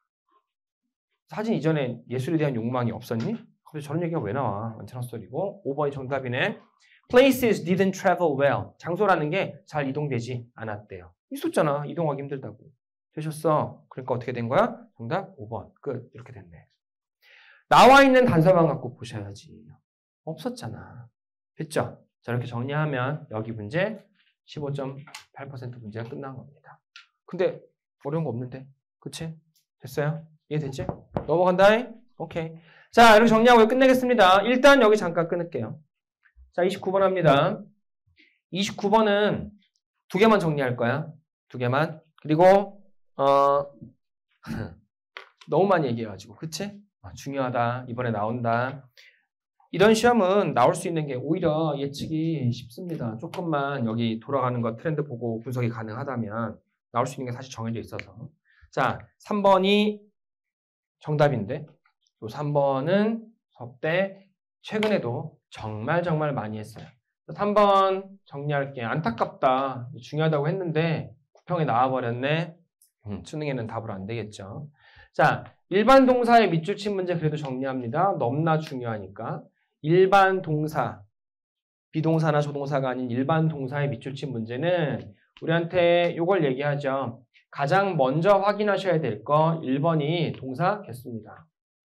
사진 이전에 예술에 대한 욕망이 없었니? 근데 저런 얘기가 왜 나와? 완전한 소리고. 오 번이 정답이네. Places didn't travel well. 장소라는 게 잘 이동되지 않았대요. 있었잖아. 이동하기 힘들다고. 되셨어. 그러니까 어떻게 된 거야? 정답 오 번. 끝. 이렇게 됐네. 나와 있는 단서만 갖고 보셔야지. 없었잖아. 됐죠? 자, 이렇게 정리하면 여기 문제 십오 점 팔 퍼센트 문제가 끝난 겁니다. 근데 어려운 거 없는데. 그치? 됐어요? 이해됐지? 넘어간다. 오케이. 자, 이렇게 정리하고 끝내겠습니다. 일단 여기 잠깐 끊을게요. 자, 이십구 번 합니다. 이십구 번은 두 개만 정리할 거야. 두 개만. 그리고 어 너무 많이 얘기해가지고. 그치? 아, 중요하다. 이번에 나온다. 이런 시험은 나올 수 있는 게 오히려 예측이 쉽습니다. 조금만 여기 돌아가는 거 트렌드 보고 분석이 가능하다면 나올 수 있는 게 사실 정해져 있어서. 자, 삼 번이 정답인데 요 삼 번은 수업 때 최근에도 정말 정말 많이 했어요. 삼 번 정리할게. 안타깝다. 중요하다고 했는데 구평에 나와버렸네. 음, 수능에는 답으로 안 되겠죠. 자, 일반 동사의 밑줄 친 문제 그래도 정리합니다. 너무나 중요하니까. 일반 동사, 비동사나 조동사가 아닌 일반 동사의 밑줄친 문제는 우리한테 이걸 얘기하죠. 가장 먼저 확인하셔야 될 거 일 번이 동사 개수입니다.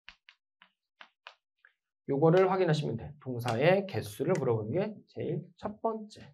요거를 확인하시면 돼요. 동사의 개수를 물어보는 게 제일 첫 번째.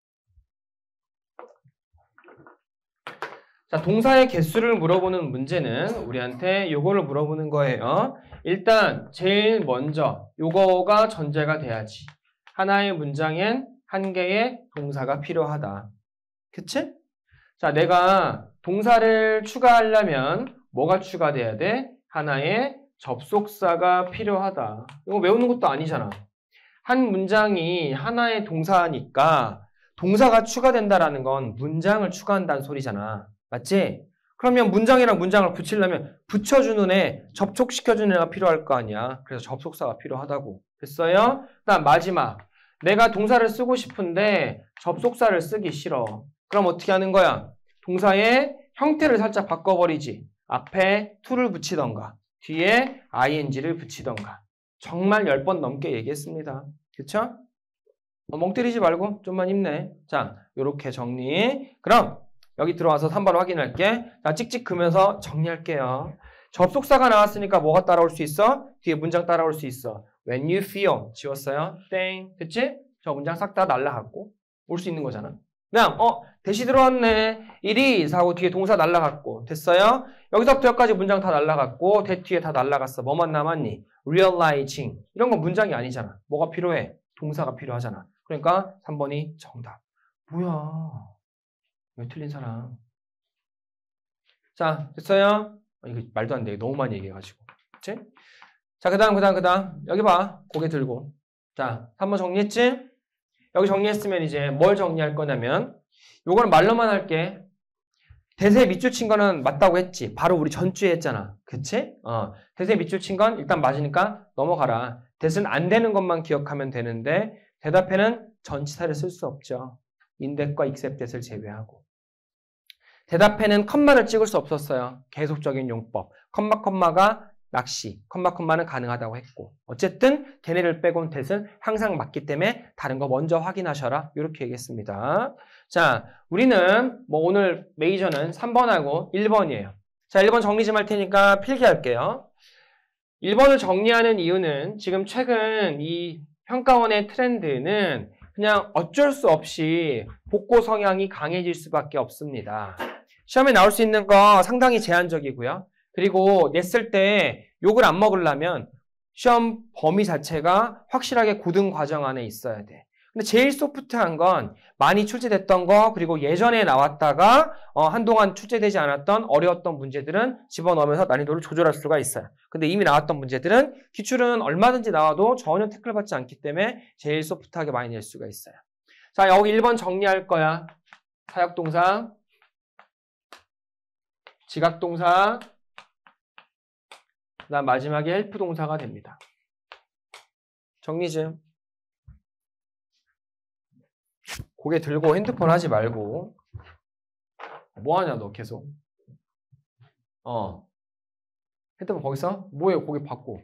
자, 동사의 개수를 물어보는 문제는 우리한테 요거를 물어보는 거예요. 일단 제일 먼저 요거가 전제가 돼야지. 하나의 문장엔 한 개의 동사가 필요하다. 그치? 자, 내가 동사를 추가하려면 뭐가 추가돼야 돼? 하나의 접속사가 필요하다. 이거 외우는 것도 아니잖아. 한 문장이 하나의 동사니까 동사가 추가된다라는 건 문장을 추가한다는 소리잖아. 맞지? 그러면 문장이랑 문장을 붙이려면 붙여주는 애, 접촉시켜주는 애가 필요할 거 아니야. 그래서 접속사가 필요하다고. 됐어요? 그다음 마지막. 내가 동사를 쓰고 싶은데 접속사를 쓰기 싫어. 그럼 어떻게 하는 거야? 동사의 형태를 살짝 바꿔버리지. 앞에 to를 붙이던가 뒤에 ing를 붙이던가. 정말 열 번 넘게 얘기했습니다. 그쵸? 어, 멍 때리지 말고 좀만 힘내. 자, 요렇게 정리. 그럼 여기 들어와서 삼 번 확인할게. 자, 찍찍 그면서 정리할게요. 접속사가 나왔으니까 뭐가 따라올 수 있어? 뒤에 문장 따라올 수 있어. When you feel. 지웠어요. 땡. 됐지? 저 문장 싹 다 날라갔고 올 수 있는 거잖아. 그냥 어 대시 들어왔네. it is 하고 뒤에 동사 날라갔고. 됐어요? 여기서부터 여기까지 문장 다 날라갔고 대 뒤에 다 날라갔어. 뭐만 남았니? realizing. 이런 건 문장이 아니잖아. 뭐가 필요해? 동사가 필요하잖아. 그러니까 삼 번이 정답. 뭐야? 왜 틀린 사람? 자, 됐어요? 아, 이거 말도 안 돼. 너무 많이 얘기해가지고. 그치? 자, 그 다음, 그 다음, 그 다음. 여기 봐. 고개 들고. 자, 삼 번 정리했지? 여기 정리했으면 이제 뭘 정리할 거냐면, 요거는 말로만 할게. 대세 밑줄 친 거는 맞다고 했지. 바로 우리 전주에 했잖아. 그치? 어. 대세 밑줄 친 건 일단 맞으니까 넘어가라. 대세는 안 되는 것만 기억하면 되는데, 대답에는 전치사를 쓸 수 없죠. 인댓과 except을 제외하고. 대답에는 컴마를 찍을 수 없었어요. 계속적인 용법. 컴마 컴마가 낚시, 컴마 컴마는 가능하다고 했고. 어쨌든 걔네를 빼곤 대신 항상 맞기 때문에 다른 거 먼저 확인하셔라. 이렇게 얘기했습니다. 자, 우리는 뭐 오늘 메이저는 삼 번하고 일 번이에요. 자, 일 번 정리 좀 할 테니까 필기할게요. 일 번을 정리하는 이유는 지금 최근 이 평가원의 트렌드는 그냥 어쩔 수 없이 복고 성향이 강해질 수밖에 없습니다. 시험에 나올 수 있는 거 상당히 제한적이고요. 그리고 냈을 때 욕을 안 먹으려면 시험 범위 자체가 확실하게 고등 과정 안에 있어야 돼. 근데 제일 소프트한 건 많이 출제됐던 거 그리고 예전에 나왔다가 어, 한동안 출제되지 않았던 어려웠던 문제들은 집어넣으면서 난이도를 조절할 수가 있어요. 근데 이미 나왔던 문제들은 기출은 얼마든지 나와도 전혀 태클받지 않기 때문에 제일 소프트하게 많이 낼 수가 있어요. 자, 여기 일 번 정리할 거야. 사역동사, 지각동사, 그 다음 마지막에 헬프 동사가 됩니다. 정리 좀. 고개 들고 핸드폰 하지 말고. 뭐하냐 너 계속. 어. 핸드폰 거기서? 뭐해 고개 받고.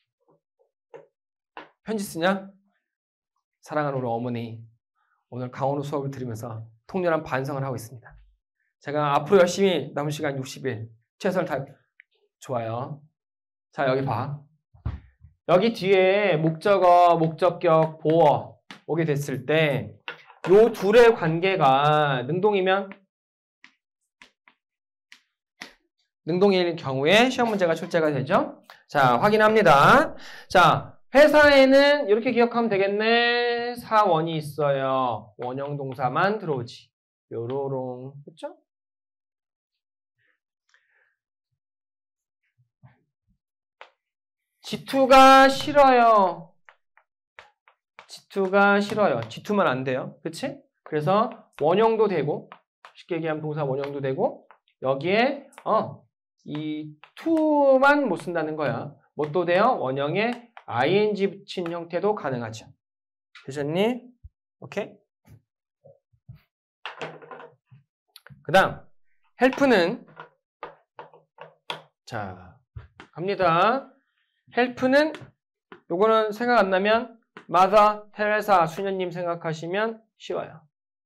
편지 쓰냐? 사랑하는 우리 어머니. 오늘 강원도 수업을 들으면서 통렬한 반성을 하고 있습니다. 제가 앞으로 열심히 남은 시간 육십 일 최선을 다 좋아요. 자, 여기 봐. 여기 뒤에 목적어, 목적격, 보어 오게 됐을 때 요 둘의 관계가 능동이면 능동일 경우에 시험 문제가 출제가 되죠. 자, 확인합니다. 자, 회사에는 이렇게 기억하면 되겠네. 사원이 있어요. 원형 동사만 들어오지. 요로롱. 그렇죠? 지투가 싫어요. 지투가 싫어요. 지투만 안 돼요. 그치? 그래서 원형도 되고, 쉽게 얘기하면 동사 원형도 되고, 여기에, 어, 이 to만 못 쓴다는 거야. 뭣도 돼요? 원형에 ing 붙인 형태도 가능하죠. 되셨니? 오케이? 그 다음, help는, 자, 갑니다. help는, 요거는 생각 안 나면 마더 테레사 수녀님 생각하시면 쉬워요.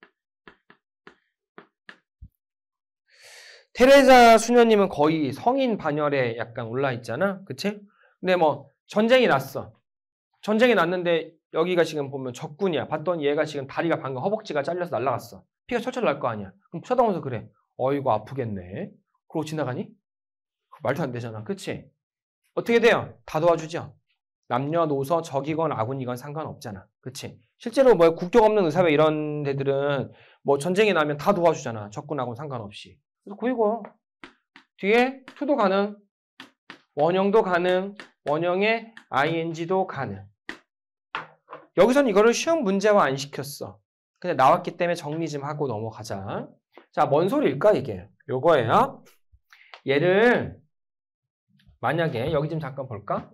테레사 수녀님은 거의 성인 반열에 약간 올라 있잖아. 그치? 근데 뭐 전쟁이 났어. 전쟁이 났는데 여기가 지금 보면 적군이야. 봤더니 얘가 지금 다리가 방금 허벅지가 잘려서 날아갔어. 피가 철철 날 거 아니야. 그럼 쳐다보면서 그래. 어이구 아프겠네. 그러고 지나가니? 말도 안 되잖아. 그치? 어떻게 돼요? 다 도와주죠. 남녀노소 적이건 아군이건 상관없잖아. 그치? 실제로 뭐 국적 없는 의사회 이런 데들은 뭐 전쟁이 나면 다 도와주잖아. 적군하고는 상관없이. 그래서 그이고 뒤에 to도 가능, 원형도 가능, 원형의 ing도 가능. 여기선 이거를 시험 문제화 안 시켰어. 근데 나왔기 때문에 정리 좀 하고 넘어가자. 자, 뭔 소리일까 이게? 요거예요. 얘를 만약에 여기 좀 잠깐 볼까?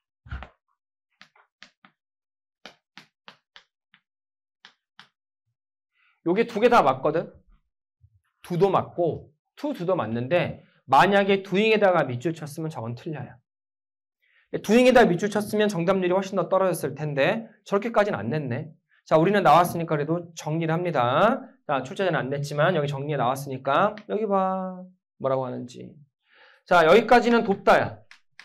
요게 두 개 다 맞거든? 두도 맞고 투, 두도 맞는데 만약에 두잉에다가 밑줄 쳤으면 저건 틀려요. 두잉에다가 밑줄 쳤으면 정답률이 훨씬 더 떨어졌을 텐데 저렇게까지는 안 냈네. 자, 우리는 나왔으니까 그래도 정리를 합니다. 자, 출제자는 안 냈지만 여기 정리에 나왔으니까 여기 봐. 뭐라고 하는지. 자, 여기까지는 돕다야.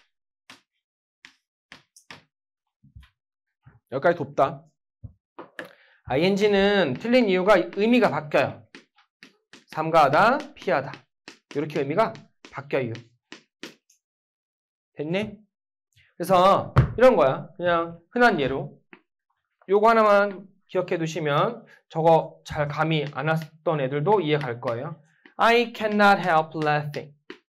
여기까지 돕다. ing는 틀린 이유가 의미가 바뀌어요. 삼가하다, 피하다. 이렇게 의미가 바뀌어요. 됐니? 그래서 이런 거야. 그냥 흔한 예로. 요거 하나만 기억해 두시면 저거 잘 감이 안 왔던 애들도 이해 갈 거예요. I cannot help laughing.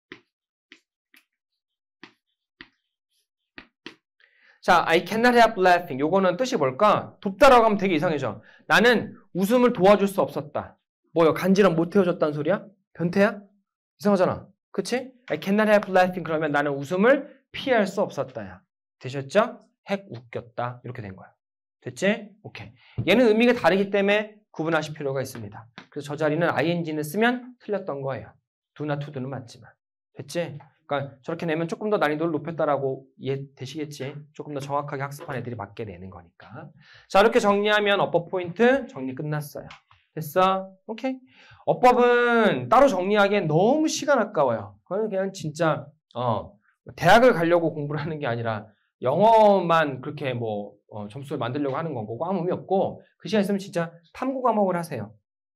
자, I cannot help laughing. 요거는 뜻이 뭘까? 돕다라고 하면 되게 이상해져. 나는 웃음을 도와줄 수 없었다. 뭐요? 간지럼 못 태워줬다는 소리야? 변태야? 이상하잖아. 그치? I cannot help laughing. 그러면 나는 웃음을 피할 수 없었다야. 되셨죠? 핵 웃겼다. 이렇게 된 거야. 됐지? 오케이. 얘는 의미가 다르기 때문에 구분하실 필요가 있습니다. 그래서 저 자리는 ing는 쓰면 틀렸던 거예요. do나 to는 맞지만. 됐지? 그러니까 저렇게 내면 조금 더 난이도를 높였다라고 이해되시겠지? 조금 더 정확하게 학습한 애들이 맞게 내는 거니까. 자, 이렇게 정리하면 어법 포인트 정리 끝났어요. 됐어? 오케이. 어법은 따로 정리하기엔 너무 시간 아까워요. 그건 그냥 진짜 어, 대학을 가려고 공부를 하는 게 아니라 영어만 그렇게 뭐 어, 점수를 만들려고 하는 거고 아무 의미 없고 그 시간 있으면 진짜 탐구 과목을 하세요.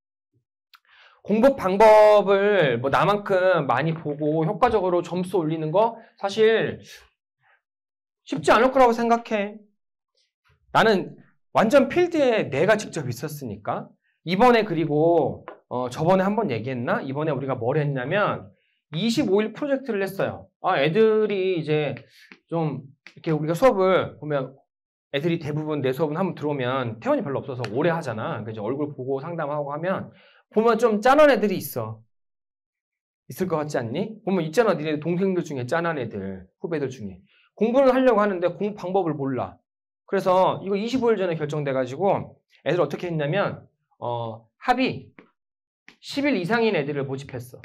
공부 방법을 뭐 나만큼 많이 보고 효과적으로 점수 올리는 거 사실 쉽지 않을 거라고 생각해. 나는 완전 필드에 내가 직접 있었으니까. 이번에 그리고 어, 저번에 한번 얘기했나? 이번에 우리가 뭘 했냐면 이십오 일 프로젝트를 했어요. 아, 애들이 이제 좀 이렇게 우리가 수업을 보면 애들이 대부분 내 수업은 한번 들어오면 태원이 별로 없어서 오래 하잖아. 그러니까 이제 얼굴 보고 상담하고 하면 보면 좀 짠한 애들이 있어. 있을 것 같지 않니? 보면 있잖아. 니네 동생들 중에 짠한 애들, 후배들 중에. 공부를 하려고 하는데 공부 방법을 몰라. 그래서 이거 이십오 일 전에 결정돼가지고 애들 어떻게 했냐면 어, 합의 십 일 이상인 애들을 모집했어.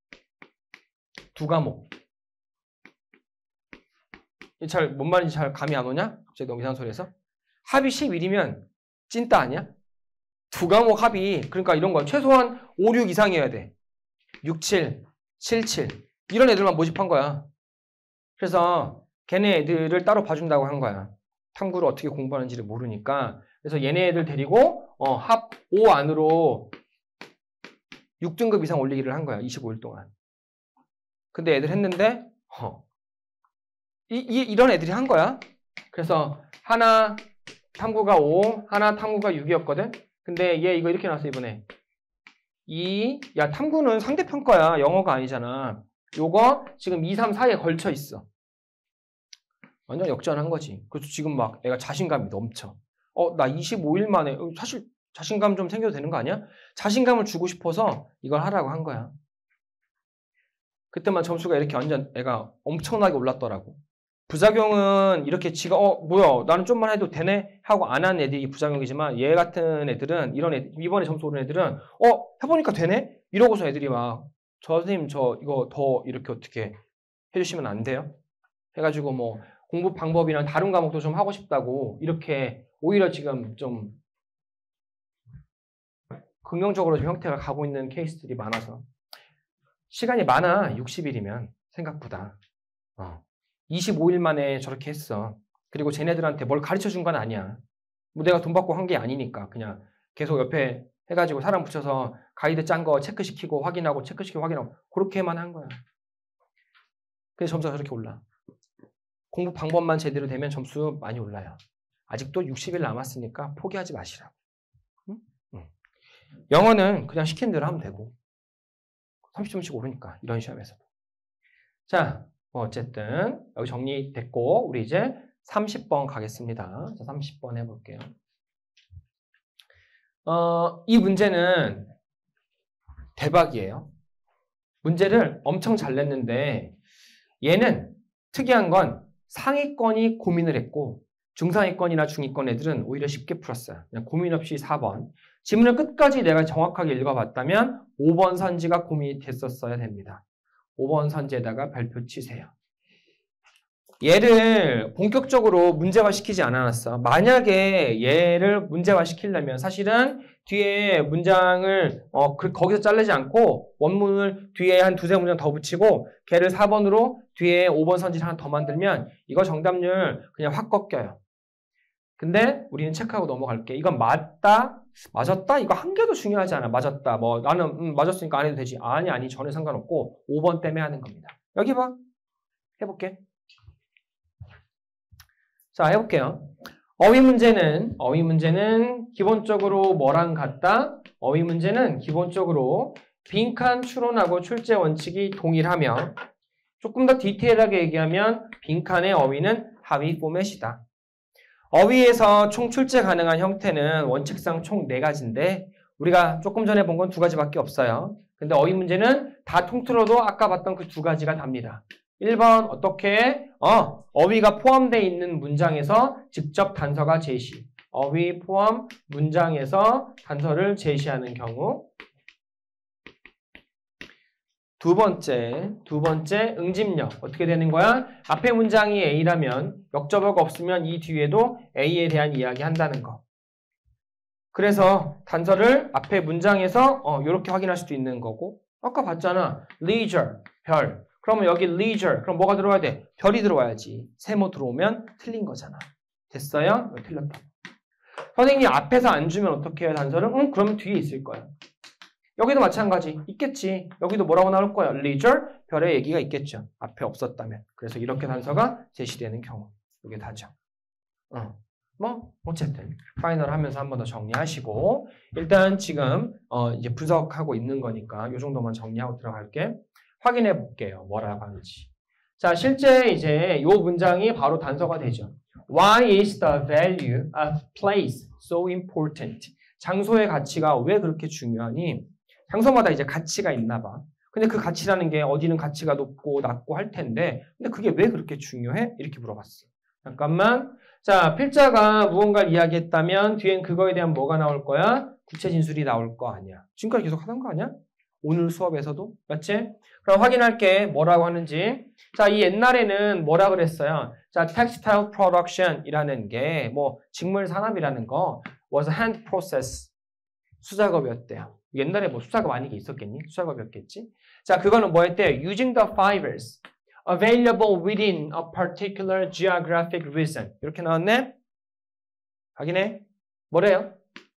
두 과목. 잘, 뭔 말인지 잘 감이 안 오냐? 갑자기 너무 이상한 소리 해서. 합의 십 일이면 찐따 아니야? 두 과목 합의. 그러니까 이런 거 최소한 오, 육 이상이어야 돼. 육, 칠, 칠, 칠. 이런 애들만 모집한 거야. 그래서 걔네 애들을 따로 봐준다고 한 거야. 탐구를 어떻게 공부하는지를 모르니까. 그래서 얘네 애들 데리고 어, 합 오 안으로 육 등급 이상 올리기를 한 거야. 이십오 일 동안. 근데 애들 했는데 어, 이, 이, 이런 애들이 한 거야. 그래서 하나 탐구가 오, 하나 탐구가 육이었거든. 근데 얘 이거 이렇게 나왔어 이번에. 이, 야 탐구는 상대평가야. 영어가 아니잖아. 요거 지금 이, 삼, 사에 걸쳐 있어. 완전 역전한 거지. 그래서 지금 막 애가 자신감이 넘쳐. 어, 나 이십오 일 만에 사실 자신감 좀 생겨도 되는 거 아니야? 자신감을 주고 싶어서 이걸 하라고 한 거야. 그때만 점수가 이렇게 완전 애가 엄청나게 올랐더라고. 부작용은 이렇게 지가 어 뭐야 나는 좀만 해도 되네 하고 안 한 애들이 부작용이지만 얘 같은 애들은 이런 애 이번에 점수 오른 애들은 어 해보니까 되네 이러고서 애들이 막 저 선생님 저 이거 더 이렇게 어떻게 해주시면 안 돼요? 해가지고 뭐 공부 방법이랑 다른 과목도 좀 하고 싶다고 이렇게 오히려 지금 좀 긍정적으로 좀 형태가 가고 있는 케이스들이 많아서 시간이 많아. 육십 일이면 생각보다 어. 이십오 일 만에 저렇게 했어. 그리고 쟤네들한테 뭘 가르쳐 준 건 아니야. 뭐 내가 돈 받고 한 게 아니니까 그냥 계속 옆에 해가지고 사람 붙여서 가이드 짠 거 체크시키고 확인하고 체크시키고 확인하고 그렇게만 한 거야. 그래서 점수가 저렇게 올라. 공부 방법만 제대로 되면 점수 많이 올라요. 아직도 육십 일 남았으니까 포기하지 마시라고. 응? 응. 영어는 그냥 시킨 대로 하면 되고 삼십 점씩 오르니까 이런 시험에서도. 자, 뭐 어쨌든 여기 정리됐고 우리 이제 삼십 번 가겠습니다. 자, 삼십 번 해볼게요. 어, 이 문제는 대박이에요. 문제를 엄청 잘 냈는데 얘는 특이한 건 상위권이 고민을 했고 중상위권이나 중위권 애들은 오히려 쉽게 풀었어요. 그냥 고민 없이 사 번. 지문을 끝까지 내가 정확하게 읽어봤다면 오 번 선지가 고민이 됐었어야 됩니다. 오 번 선지에다가 별표 치세요. 얘를 본격적으로 문제화시키지 않았어. 만약에 얘를 문제화시키려면 사실은 뒤에 문장을 어, 그, 거기서 자르지 않고 원문을 뒤에 한 두세 문장 더 붙이고 걔를 사 번으로 뒤에 오 번 선지를 하나 더 만들면 이거 정답률 그냥 확 꺾여요. 근데 우리는 체크하고 넘어갈게. 이건 맞다? 맞았다? 이거 한 개도 중요하지 않아. 맞았다. 뭐 나는 음, 맞았으니까 안 해도 되지. 아니 아니 전혀 상관없고 오 번 때문에 하는 겁니다. 여기 봐. 해볼게. 자, 해볼게요. 어휘 문제는, 어휘 문제는 기본적으로 뭐랑 같다? 어휘 문제는 기본적으로 빈칸 추론하고 출제 원칙이 동일하며 조금 더 디테일하게 얘기하면 빈칸의 어휘는 하위 포맷이다. 어휘에서 총 출제 가능한 형태는 원칙상 총 네 가지인데 우리가 조금 전에 본 건 두 가지밖에 없어요. 근데 어휘 문제는 다 통틀어도 아까 봤던 그 두 가지가 답니다. 일 번 어떻게? 어, 어휘가 포함되어 있는 문장에서 직접 단서가 제시. 어휘 포함 문장에서 단서를 제시하는 경우. 두 번째, 두 번째 응집력. 어떻게 되는 거야? 앞에 문장이 A라면 역접어가 없으면 이 뒤에도 A에 대한 이야기 한다는 거. 그래서 단서를 앞에 문장에서 어, 이렇게 확인할 수도 있는 거고. 아까 봤잖아. leisure, 별. 그러면 여기 leisure, 그럼 뭐가 들어와야 돼? 별이 들어와야지. 세모 들어오면 틀린 거잖아. 됐어요? 틀렸다. 선생님이 앞에서 안 주면 어떻게 해요, 단서를? 응, 그러면 뒤에 있을 거야. 여기도 마찬가지. 있겠지. 여기도 뭐라고 나올 거야? leisure, 별의 얘기가 있겠죠. 앞에 없었다면. 그래서 이렇게 단서가 제시되는 경우. 이게 다죠. 어. 뭐 어쨌든 파이널 하면서 한 번 더 정리하시고 일단 지금 어, 이제 분석하고 있는 거니까 이 정도만 정리하고 들어갈게. 확인해 볼게요. 뭐라고 하는지. 자, 실제 이제 이 문장이 바로 단서가 되죠. Why is the value of place so important? 장소의 가치가 왜 그렇게 중요하니? 장소마다 이제 가치가 있나 봐. 근데 그 가치라는 게 어디는 가치가 높고 낮고 할 텐데 근데 그게 왜 그렇게 중요해? 이렇게 물어봤어. 잠깐만. 자, 필자가 무언가를 이야기했다면 뒤엔 그거에 대한 뭐가 나올 거야? 구체 진술이 나올 거 아니야. 지금까지 계속 하던 거 아니야? 오늘 수업에서도. 맞지? 그럼 확인할게. 뭐라고 하는지. 자, 이 옛날에는 뭐라 그랬어요? 자, textile production이라는 게 뭐 직물 산업이라는 거 was a hand process. 수작업이었대요. 옛날에 뭐 수작업 아닌 게 있었겠니? 수작업이었겠지? 자, 그거는 뭐 했대요? Using the fibers available within a particular geographic region. 이렇게 나왔네? 확인해. 뭐래요?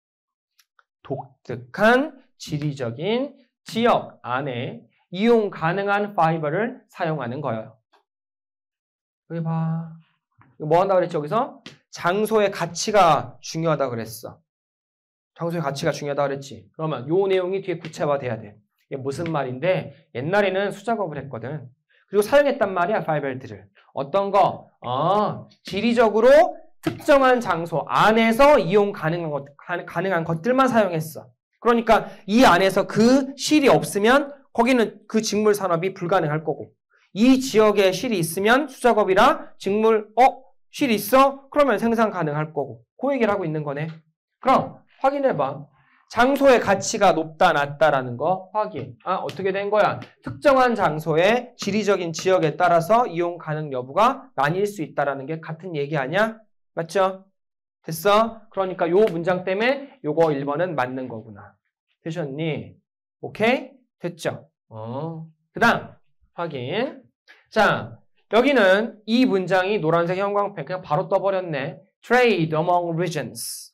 독특한 지리적인 지역 안에 이용 가능한 파이버를 사용하는 거예요. 여기 봐. 이거 뭐 한다고 그랬지, 여기서? 장소의 가치가 중요하다고 그랬어. 장소의 가치가 중요하다고 그랬지. 그러면 요 내용이 뒤에 구체화돼야 돼. 이게 무슨 말인데, 옛날에는 수작업을 했거든. 그리고 사용했단 말이야, 파이벌들을. 어떤 거? 어, 지리적으로 특정한 장소 안에서 이용 가능한, 것, 가능한 것들만 사용했어. 그러니까 이 안에서 그 실이 없으면 거기는 그 직물 산업이 불가능할 거고 이 지역에 실이 있으면 수작업이라 직물, 어? 실 있어? 그러면 생산 가능할 거고 그 얘기를 하고 있는 거네. 그럼 확인해봐. 장소의 가치가 높다 낮다라는 거 확인. 아, 어떻게 된 거야? 특정한 장소의 지리적인 지역에 따라서 이용 가능 여부가 나뉠 수 있다라는 게 같은 얘기 아니야? 맞죠? 됐어? 그러니까 요 문장 때문에 요거 일 번은 맞는 거구나. 되셨니? 오케이? 됐죠? 어. 그 다음 확인. 자, 여기는 이 문장이 노란색 형광펜 그냥 바로 떠버렸네. Trade among regions.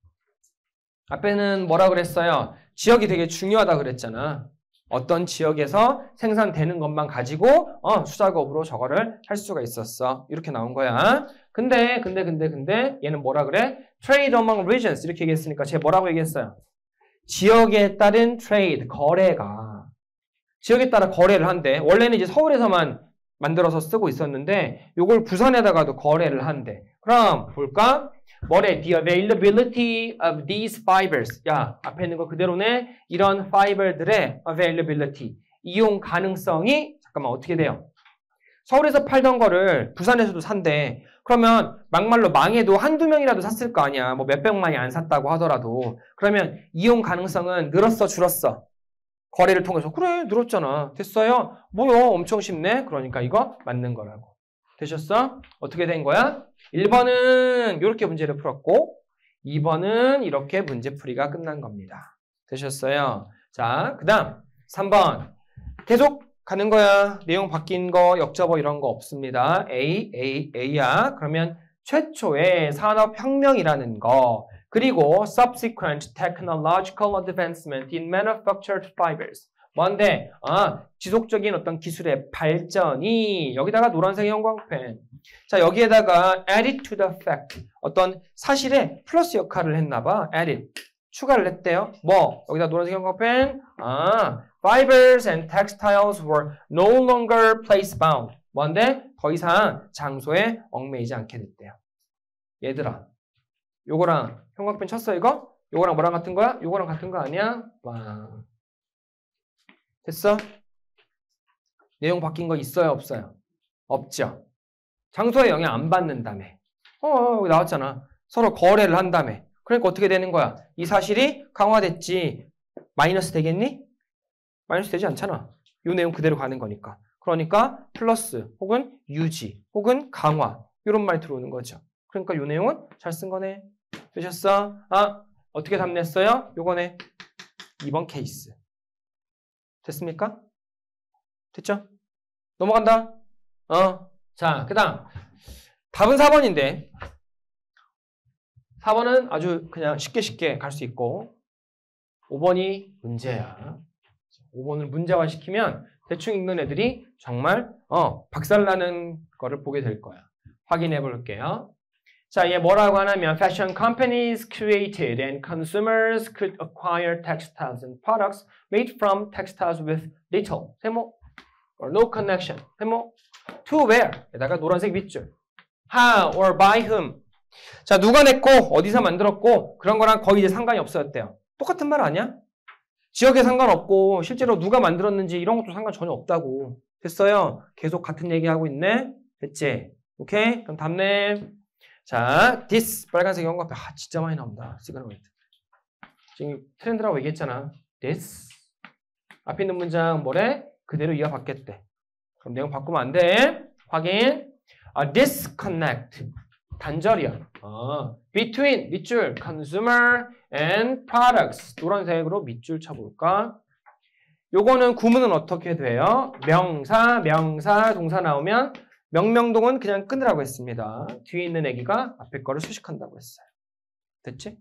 앞에는 뭐라 그랬어요? 지역이 되게 중요하다 그랬잖아. 어떤 지역에서 생산되는 것만 가지고 어, 수작업으로 저거를 할 수가 있었어. 이렇게 나온 거야. 근데 근데 근데 근데 얘는 뭐라 그래? Trade among regions 이렇게 얘기했으니까 쟤 뭐라고 얘기했어요? 지역에 따른 trade, 거래가 지역에 따라 거래를 한대. 원래는 이제 서울에서만 만들어서 쓰고 있었는데 요걸 부산에다가도 거래를 한대. 그럼 볼까? 뭐래? The availability of these fibers. 야, 앞에 있는 거 그대로네. 이런 fiber들의 availability, 이용 가능성이 잠깐만 어떻게 돼요? 서울에서 팔던 거를 부산에서도 산대. 그러면 막말로 망해도 한두 명이라도 샀을 거 아니야. 뭐 몇백만이 안 샀다고 하더라도. 그러면 이용 가능성은 늘었어, 줄었어? 거래를 통해서. 그래, 늘었잖아. 됐어요? 뭐요? 엄청 쉽네. 그러니까 이거 맞는 거라고. 되셨어? 어떻게 된 거야? 일 번은 이렇게 문제를 풀었고 이 번은 이렇게 문제풀이가 끝난 겁니다. 되셨어요? 자, 그 다음 삼 번 계속 가는 거야. 내용 바뀐 거, 역접어 이런 거 없습니다. A, A, A야. 그러면 최초의 산업혁명이라는 거 그리고 subsequent technological advancement in manufactured fibers. 뭔데? 아, 지속적인 어떤 기술의 발전이 여기다가 노란색 형광펜. 자, 여기에다가 added to the fact. 어떤 사실에 플러스 역할을 했나 봐. added. 추가를 했대요. 뭐? 여기다 노란색 형광펜. 아, fibers and textiles were no longer place bound. 뭔데? 더 이상 장소에 얽매이지 않게 됐대요. 얘들아, 요거랑 형광펜 쳤어 이거? 요거랑 뭐랑 같은 거야? 요거랑 같은 거 아니야? 와. 됐어? 내용 바뀐 거 있어요? 없어요? 없죠? 장소에 영향 안 받는다며. 어, 여기 나왔잖아. 서로 거래를 한다며. 그러니까 어떻게 되는 거야? 이 사실이 강화됐지. 마이너스 되겠니? 마이너스 되지 않잖아. 이 내용 그대로 가는 거니까. 그러니까 플러스 혹은 유지 혹은 강화 이런 말이 들어오는 거죠. 그러니까 이 내용은 잘 쓴 거네. 되셨어? 아, 어떻게 답 냈어요? 요거네. 이 번 케이스. 됐습니까? 됐죠? 넘어간다. 어. 자, 그 다음. 답은 사 번인데 사 번은 아주 그냥 쉽게 쉽게 갈 수 있고 오 번이 문제야. 오 번을 문제화 시키면 대충 읽는 애들이 정말 어, 박살나는 거를 보게 될 거야. 확인해 볼게요. 자, 얘 뭐라고 하냐면 Fashion companies created and consumers could acquire textiles and products made from textiles with little, 세모, or no connection, 세모, to where, 에다가 노란색 밑줄, how or by whom. 자, 누가 냈고 어디서 만들었고 그런 거랑 거의 이제 상관이 없어졌대요. 똑같은 말 아니야? 지역에 상관없고 실제로 누가 만들었는지 이런 것도 상관 전혀 없다고. 됐어요? 계속 같은 얘기하고 있네? 됐지? 오케이? 그럼 답 내. 자, this 빨간색 형광펜. 아, 진짜 많이 나온다. 시그널트. 지금 트렌드라고 얘기했잖아. this 앞에 있는 문장 뭐래? 그대로 이어받겠대. 그럼 내용 바꾸면 안 돼. 확인. 아, disconnect 단절이야. 아, between 밑줄 consumer and products 노란색으로 밑줄 쳐볼까? 요거는 구문은 어떻게 돼요? 명사, 명사, 동사 나오면 명명동은 그냥 끊으라고 했습니다. 뒤에 있는 애기가 앞에 거를 수식한다고 했어요. 됐지?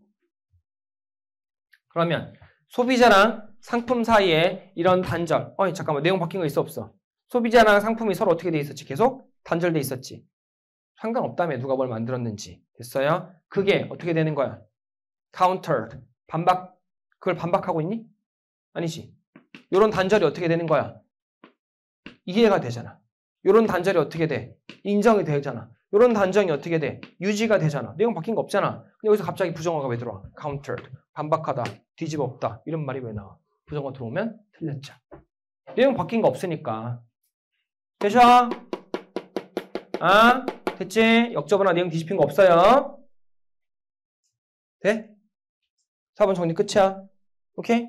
그러면 소비자랑 상품 사이에 이런 단절. 어이 잠깐만 내용 바뀐 거 있어 없어? 소비자랑 상품이 서로 어떻게 돼 있었지? 계속 단절돼 있었지? 상관없다며 누가 뭘 만들었는지. 됐어요? 그게 어떻게 되는 거야? counter. 반박. 그걸 반박하고 있니? 아니지. 요런 단절이 어떻게 되는 거야? 이해가 되잖아. 요런 단절이 어떻게 돼? 인정이 되잖아. 요런 단정이 어떻게 돼? 유지가 되잖아. 내용 바뀐 거 없잖아. 근데 여기서 갑자기 부정어가 왜 들어와? countered. 반박하다. 뒤집어 엎다. 이런 말이 왜 나와? 부정어 들어오면 틀렸죠. 내용 바뀐 거 없으니까. 되죠? 아? 됐지? 역접어나 내용 뒤집힌 거 없어요. 돼? 사 번 정리 끝이야. 오케이?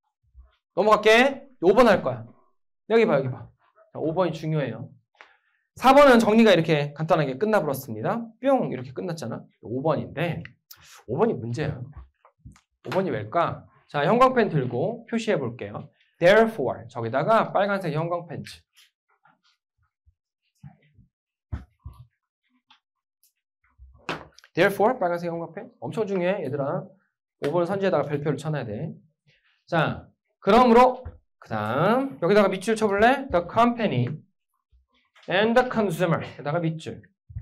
넘어갈게. 오 번 할 거야. 여기 봐, 여기 봐. 오 번이 중요해요. 사 번은 정리가 이렇게 간단하게 끝나버렸습니다. 뿅 이렇게 끝났잖아. 오 번인데 오 번이 문제야. 오 번이 왜일까? 자, 형광펜 들고 표시해 볼게요. Therefore 저기다가 빨간색 형광펜. Therefore 빨간색 형광펜 엄청 중요해 얘들아. 오 번 선지에다가 별표를 쳐놔야 돼. 자, 그러므로 그 다음 여기다가 밑줄 쳐볼래? The company and the consumer 에다가 밑줄.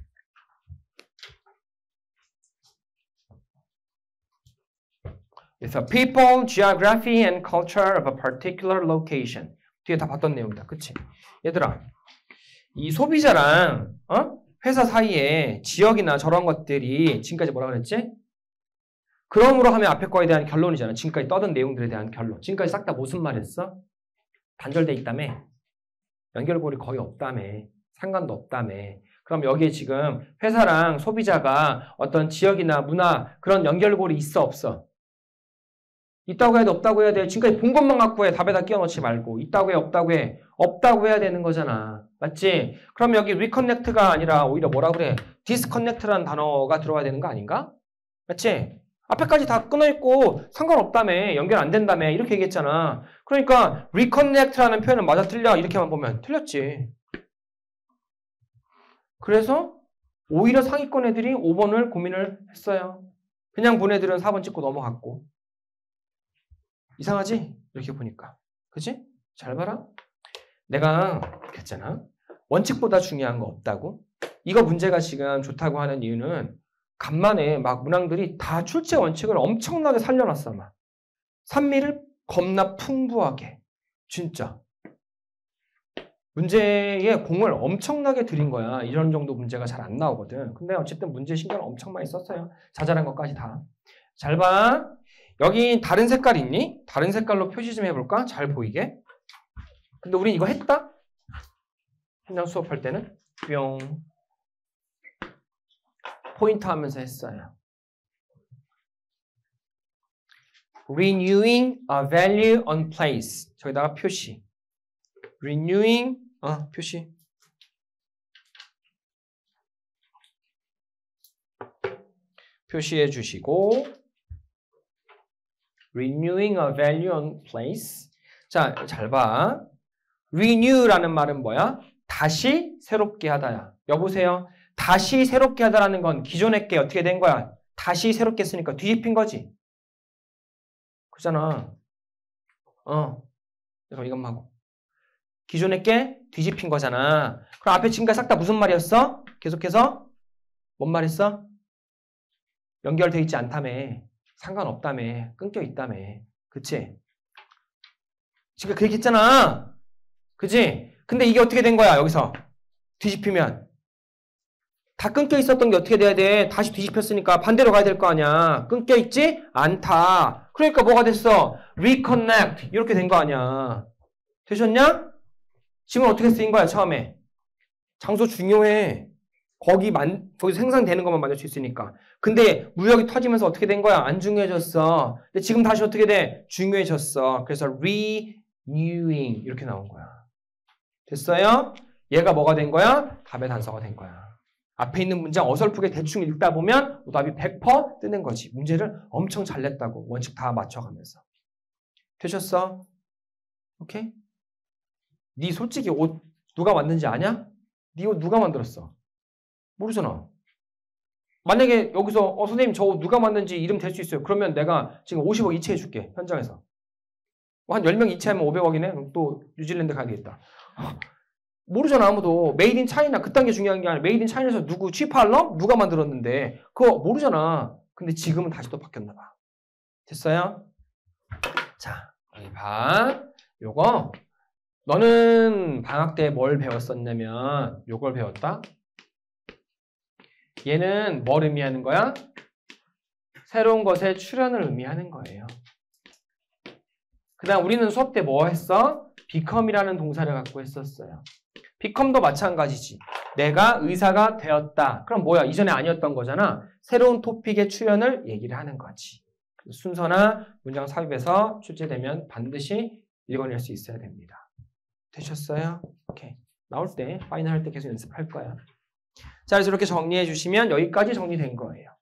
With the people, geography, and culture of a particular location. 뒤에 다 봤던 내용이다. 그치? 얘들아, 이 소비자랑 어? 회사 사이에 지역이나 저런 것들이 지금까지 뭐라 그랬지? 그러므로 하면 앞에 거에 대한 결론이잖아. 지금까지 떠든 내용들에 대한 결론. 지금까지 싹 다 무슨 말했어? 단절돼 있다며? 연결고리 거의 없다며? 상관도 없다며? 그럼 여기에 지금 회사랑 소비자가 어떤 지역이나 문화 그런 연결고리 있어 없어? 있다고 해야 돼? 없다고 해야 돼? 지금까지 본 것만 갖고 해. 답에다 끼워 넣지 말고. 있다고 해? 없다고 해? 없다고 해야 되는 거잖아. 맞지? 그럼 여기 reconnect가 아니라 오히려 뭐라 그래? disconnect라는 단어가 들어가야 되는 거 아닌가? 맞지? 앞에까지 다 끊어있고 상관없다며. 연결 안 된다며. 이렇게 얘기했잖아. 그러니까 reconnect라는 표현은 맞아 틀려. 이렇게만 보면 틀렸지. 그래서 오히려 상위권 애들이 오 번을 고민을 했어요. 그냥 본 애들은 사 번 찍고 넘어갔고. 이상하지? 이렇게 보니까. 그치? 잘 봐라. 내가 그랬잖아. 원칙보다 중요한 거 없다고. 이거 문제가 지금 좋다고 하는 이유는 간만에 막 문항들이 다 출제 원칙을 엄청나게 살려놨어. 막. 산미를 겁나 풍부하게. 진짜. 문제에 공을 엄청나게 들인 거야. 이런 정도 문제가 잘 안 나오거든. 근데 어쨌든 문제 신경을 엄청 많이 썼어요. 자잘한 것까지 다. 잘 봐. 여기 다른 색깔 있니? 다른 색깔로 표시 좀 해볼까? 잘 보이게. 근데 우린 이거 했다? 그냥 수업할 때는 뿅 포인트 하면서 했어요. Renewing a value on place. 저기다가 표시. Renewing 어 표시. 표시해 주시고 Renewing a value on place. 자, 잘 봐. Renew라는 말은 뭐야? 다시 새롭게 하다야. 여보세요? 다시 새롭게 하다라는 건 기존의 게 어떻게 된 거야? 다시 새롭게 쓰니까 뒤집힌 거지. 그잖아. 어. 그럼 이것만 하고. 기존의 게 뒤집힌 거잖아. 그럼 앞에 지금까지 싹 다 무슨 말이었어? 계속해서 뭔 말했어? 연결돼 있지 않다며. 상관없다며. 끊겨 있다며. 그치? 지금 그 얘기 했잖아. 그치? 근데 이게 어떻게 된 거야, 여기서? 뒤집히면. 다 끊겨 있었던 게 어떻게 돼야 돼? 다시 뒤집혔으니까 반대로 가야 될 거 아니야. 끊겨 있지 않다. 그러니까 뭐가 됐어? reconnect. 이렇게 된 거 아니야. 되셨냐? 지금 어떻게 쓰인 거야, 처음에? 장소 중요해. 거기 만, 거기서 생산되는 것만 만들 수 있으니까. 근데 무역이 터지면서 어떻게 된 거야? 안 중요해졌어. 근데 지금 다시 어떻게 돼? 중요해졌어. 그래서 renewing 이렇게 나온 거야. 됐어요? 얘가 뭐가 된 거야? 답의 단서가 된 거야. 앞에 있는 문장 어설프게 대충 읽다 보면 오답이 백 퍼센트 뜨는 거지. 문제를 엄청 잘 냈다고. 원칙 다 맞춰가면서. 되셨어? 오케이? 네 솔직히 옷 누가 만든지 아냐? 네 옷 누가 만들었어? 모르잖아. 만약에 여기서 어 선생님 저 옷 누가 만든지 이름 댈 수 있어요. 그러면 내가 지금 오십억 이체해 줄게. 현장에서. 한 열 명 이체하면 오백억이네? 그럼 또 뉴질랜드 가야겠다. 모르잖아 아무도. 메이드 인 차이나 그딴 게 중요한 게 아니라 메이드 인 차이나에서 누구 취파할러? 누가 만들었는데 그거 모르잖아. 근데 지금은 다시 또 바뀌었나 봐. 됐어요? 자 여기 봐. 요거 너는 방학 때 뭘 배웠었냐면 요걸 배웠다. 얘는 뭘 의미하는 거야? 새로운 것에 출현을 의미하는 거예요. 그 다음 우리는 수업 때 뭐 했어? become이라는 동사를 갖고 했었어요. become도 마찬가지지. 내가 의사가 되었다. 그럼 뭐야? 이전에 아니었던 거잖아. 새로운 토픽의 출현을 얘기를 하는 거지. 순서나 문장 삽입에서 출제되면 반드시 읽어낼 수 있어야 됩니다. 되셨어요? 오케이. 나올 때, 파이널 할 때 계속 연습할 거야. 자, 그래서 이렇게 정리해 주시면 여기까지 정리된 거예요.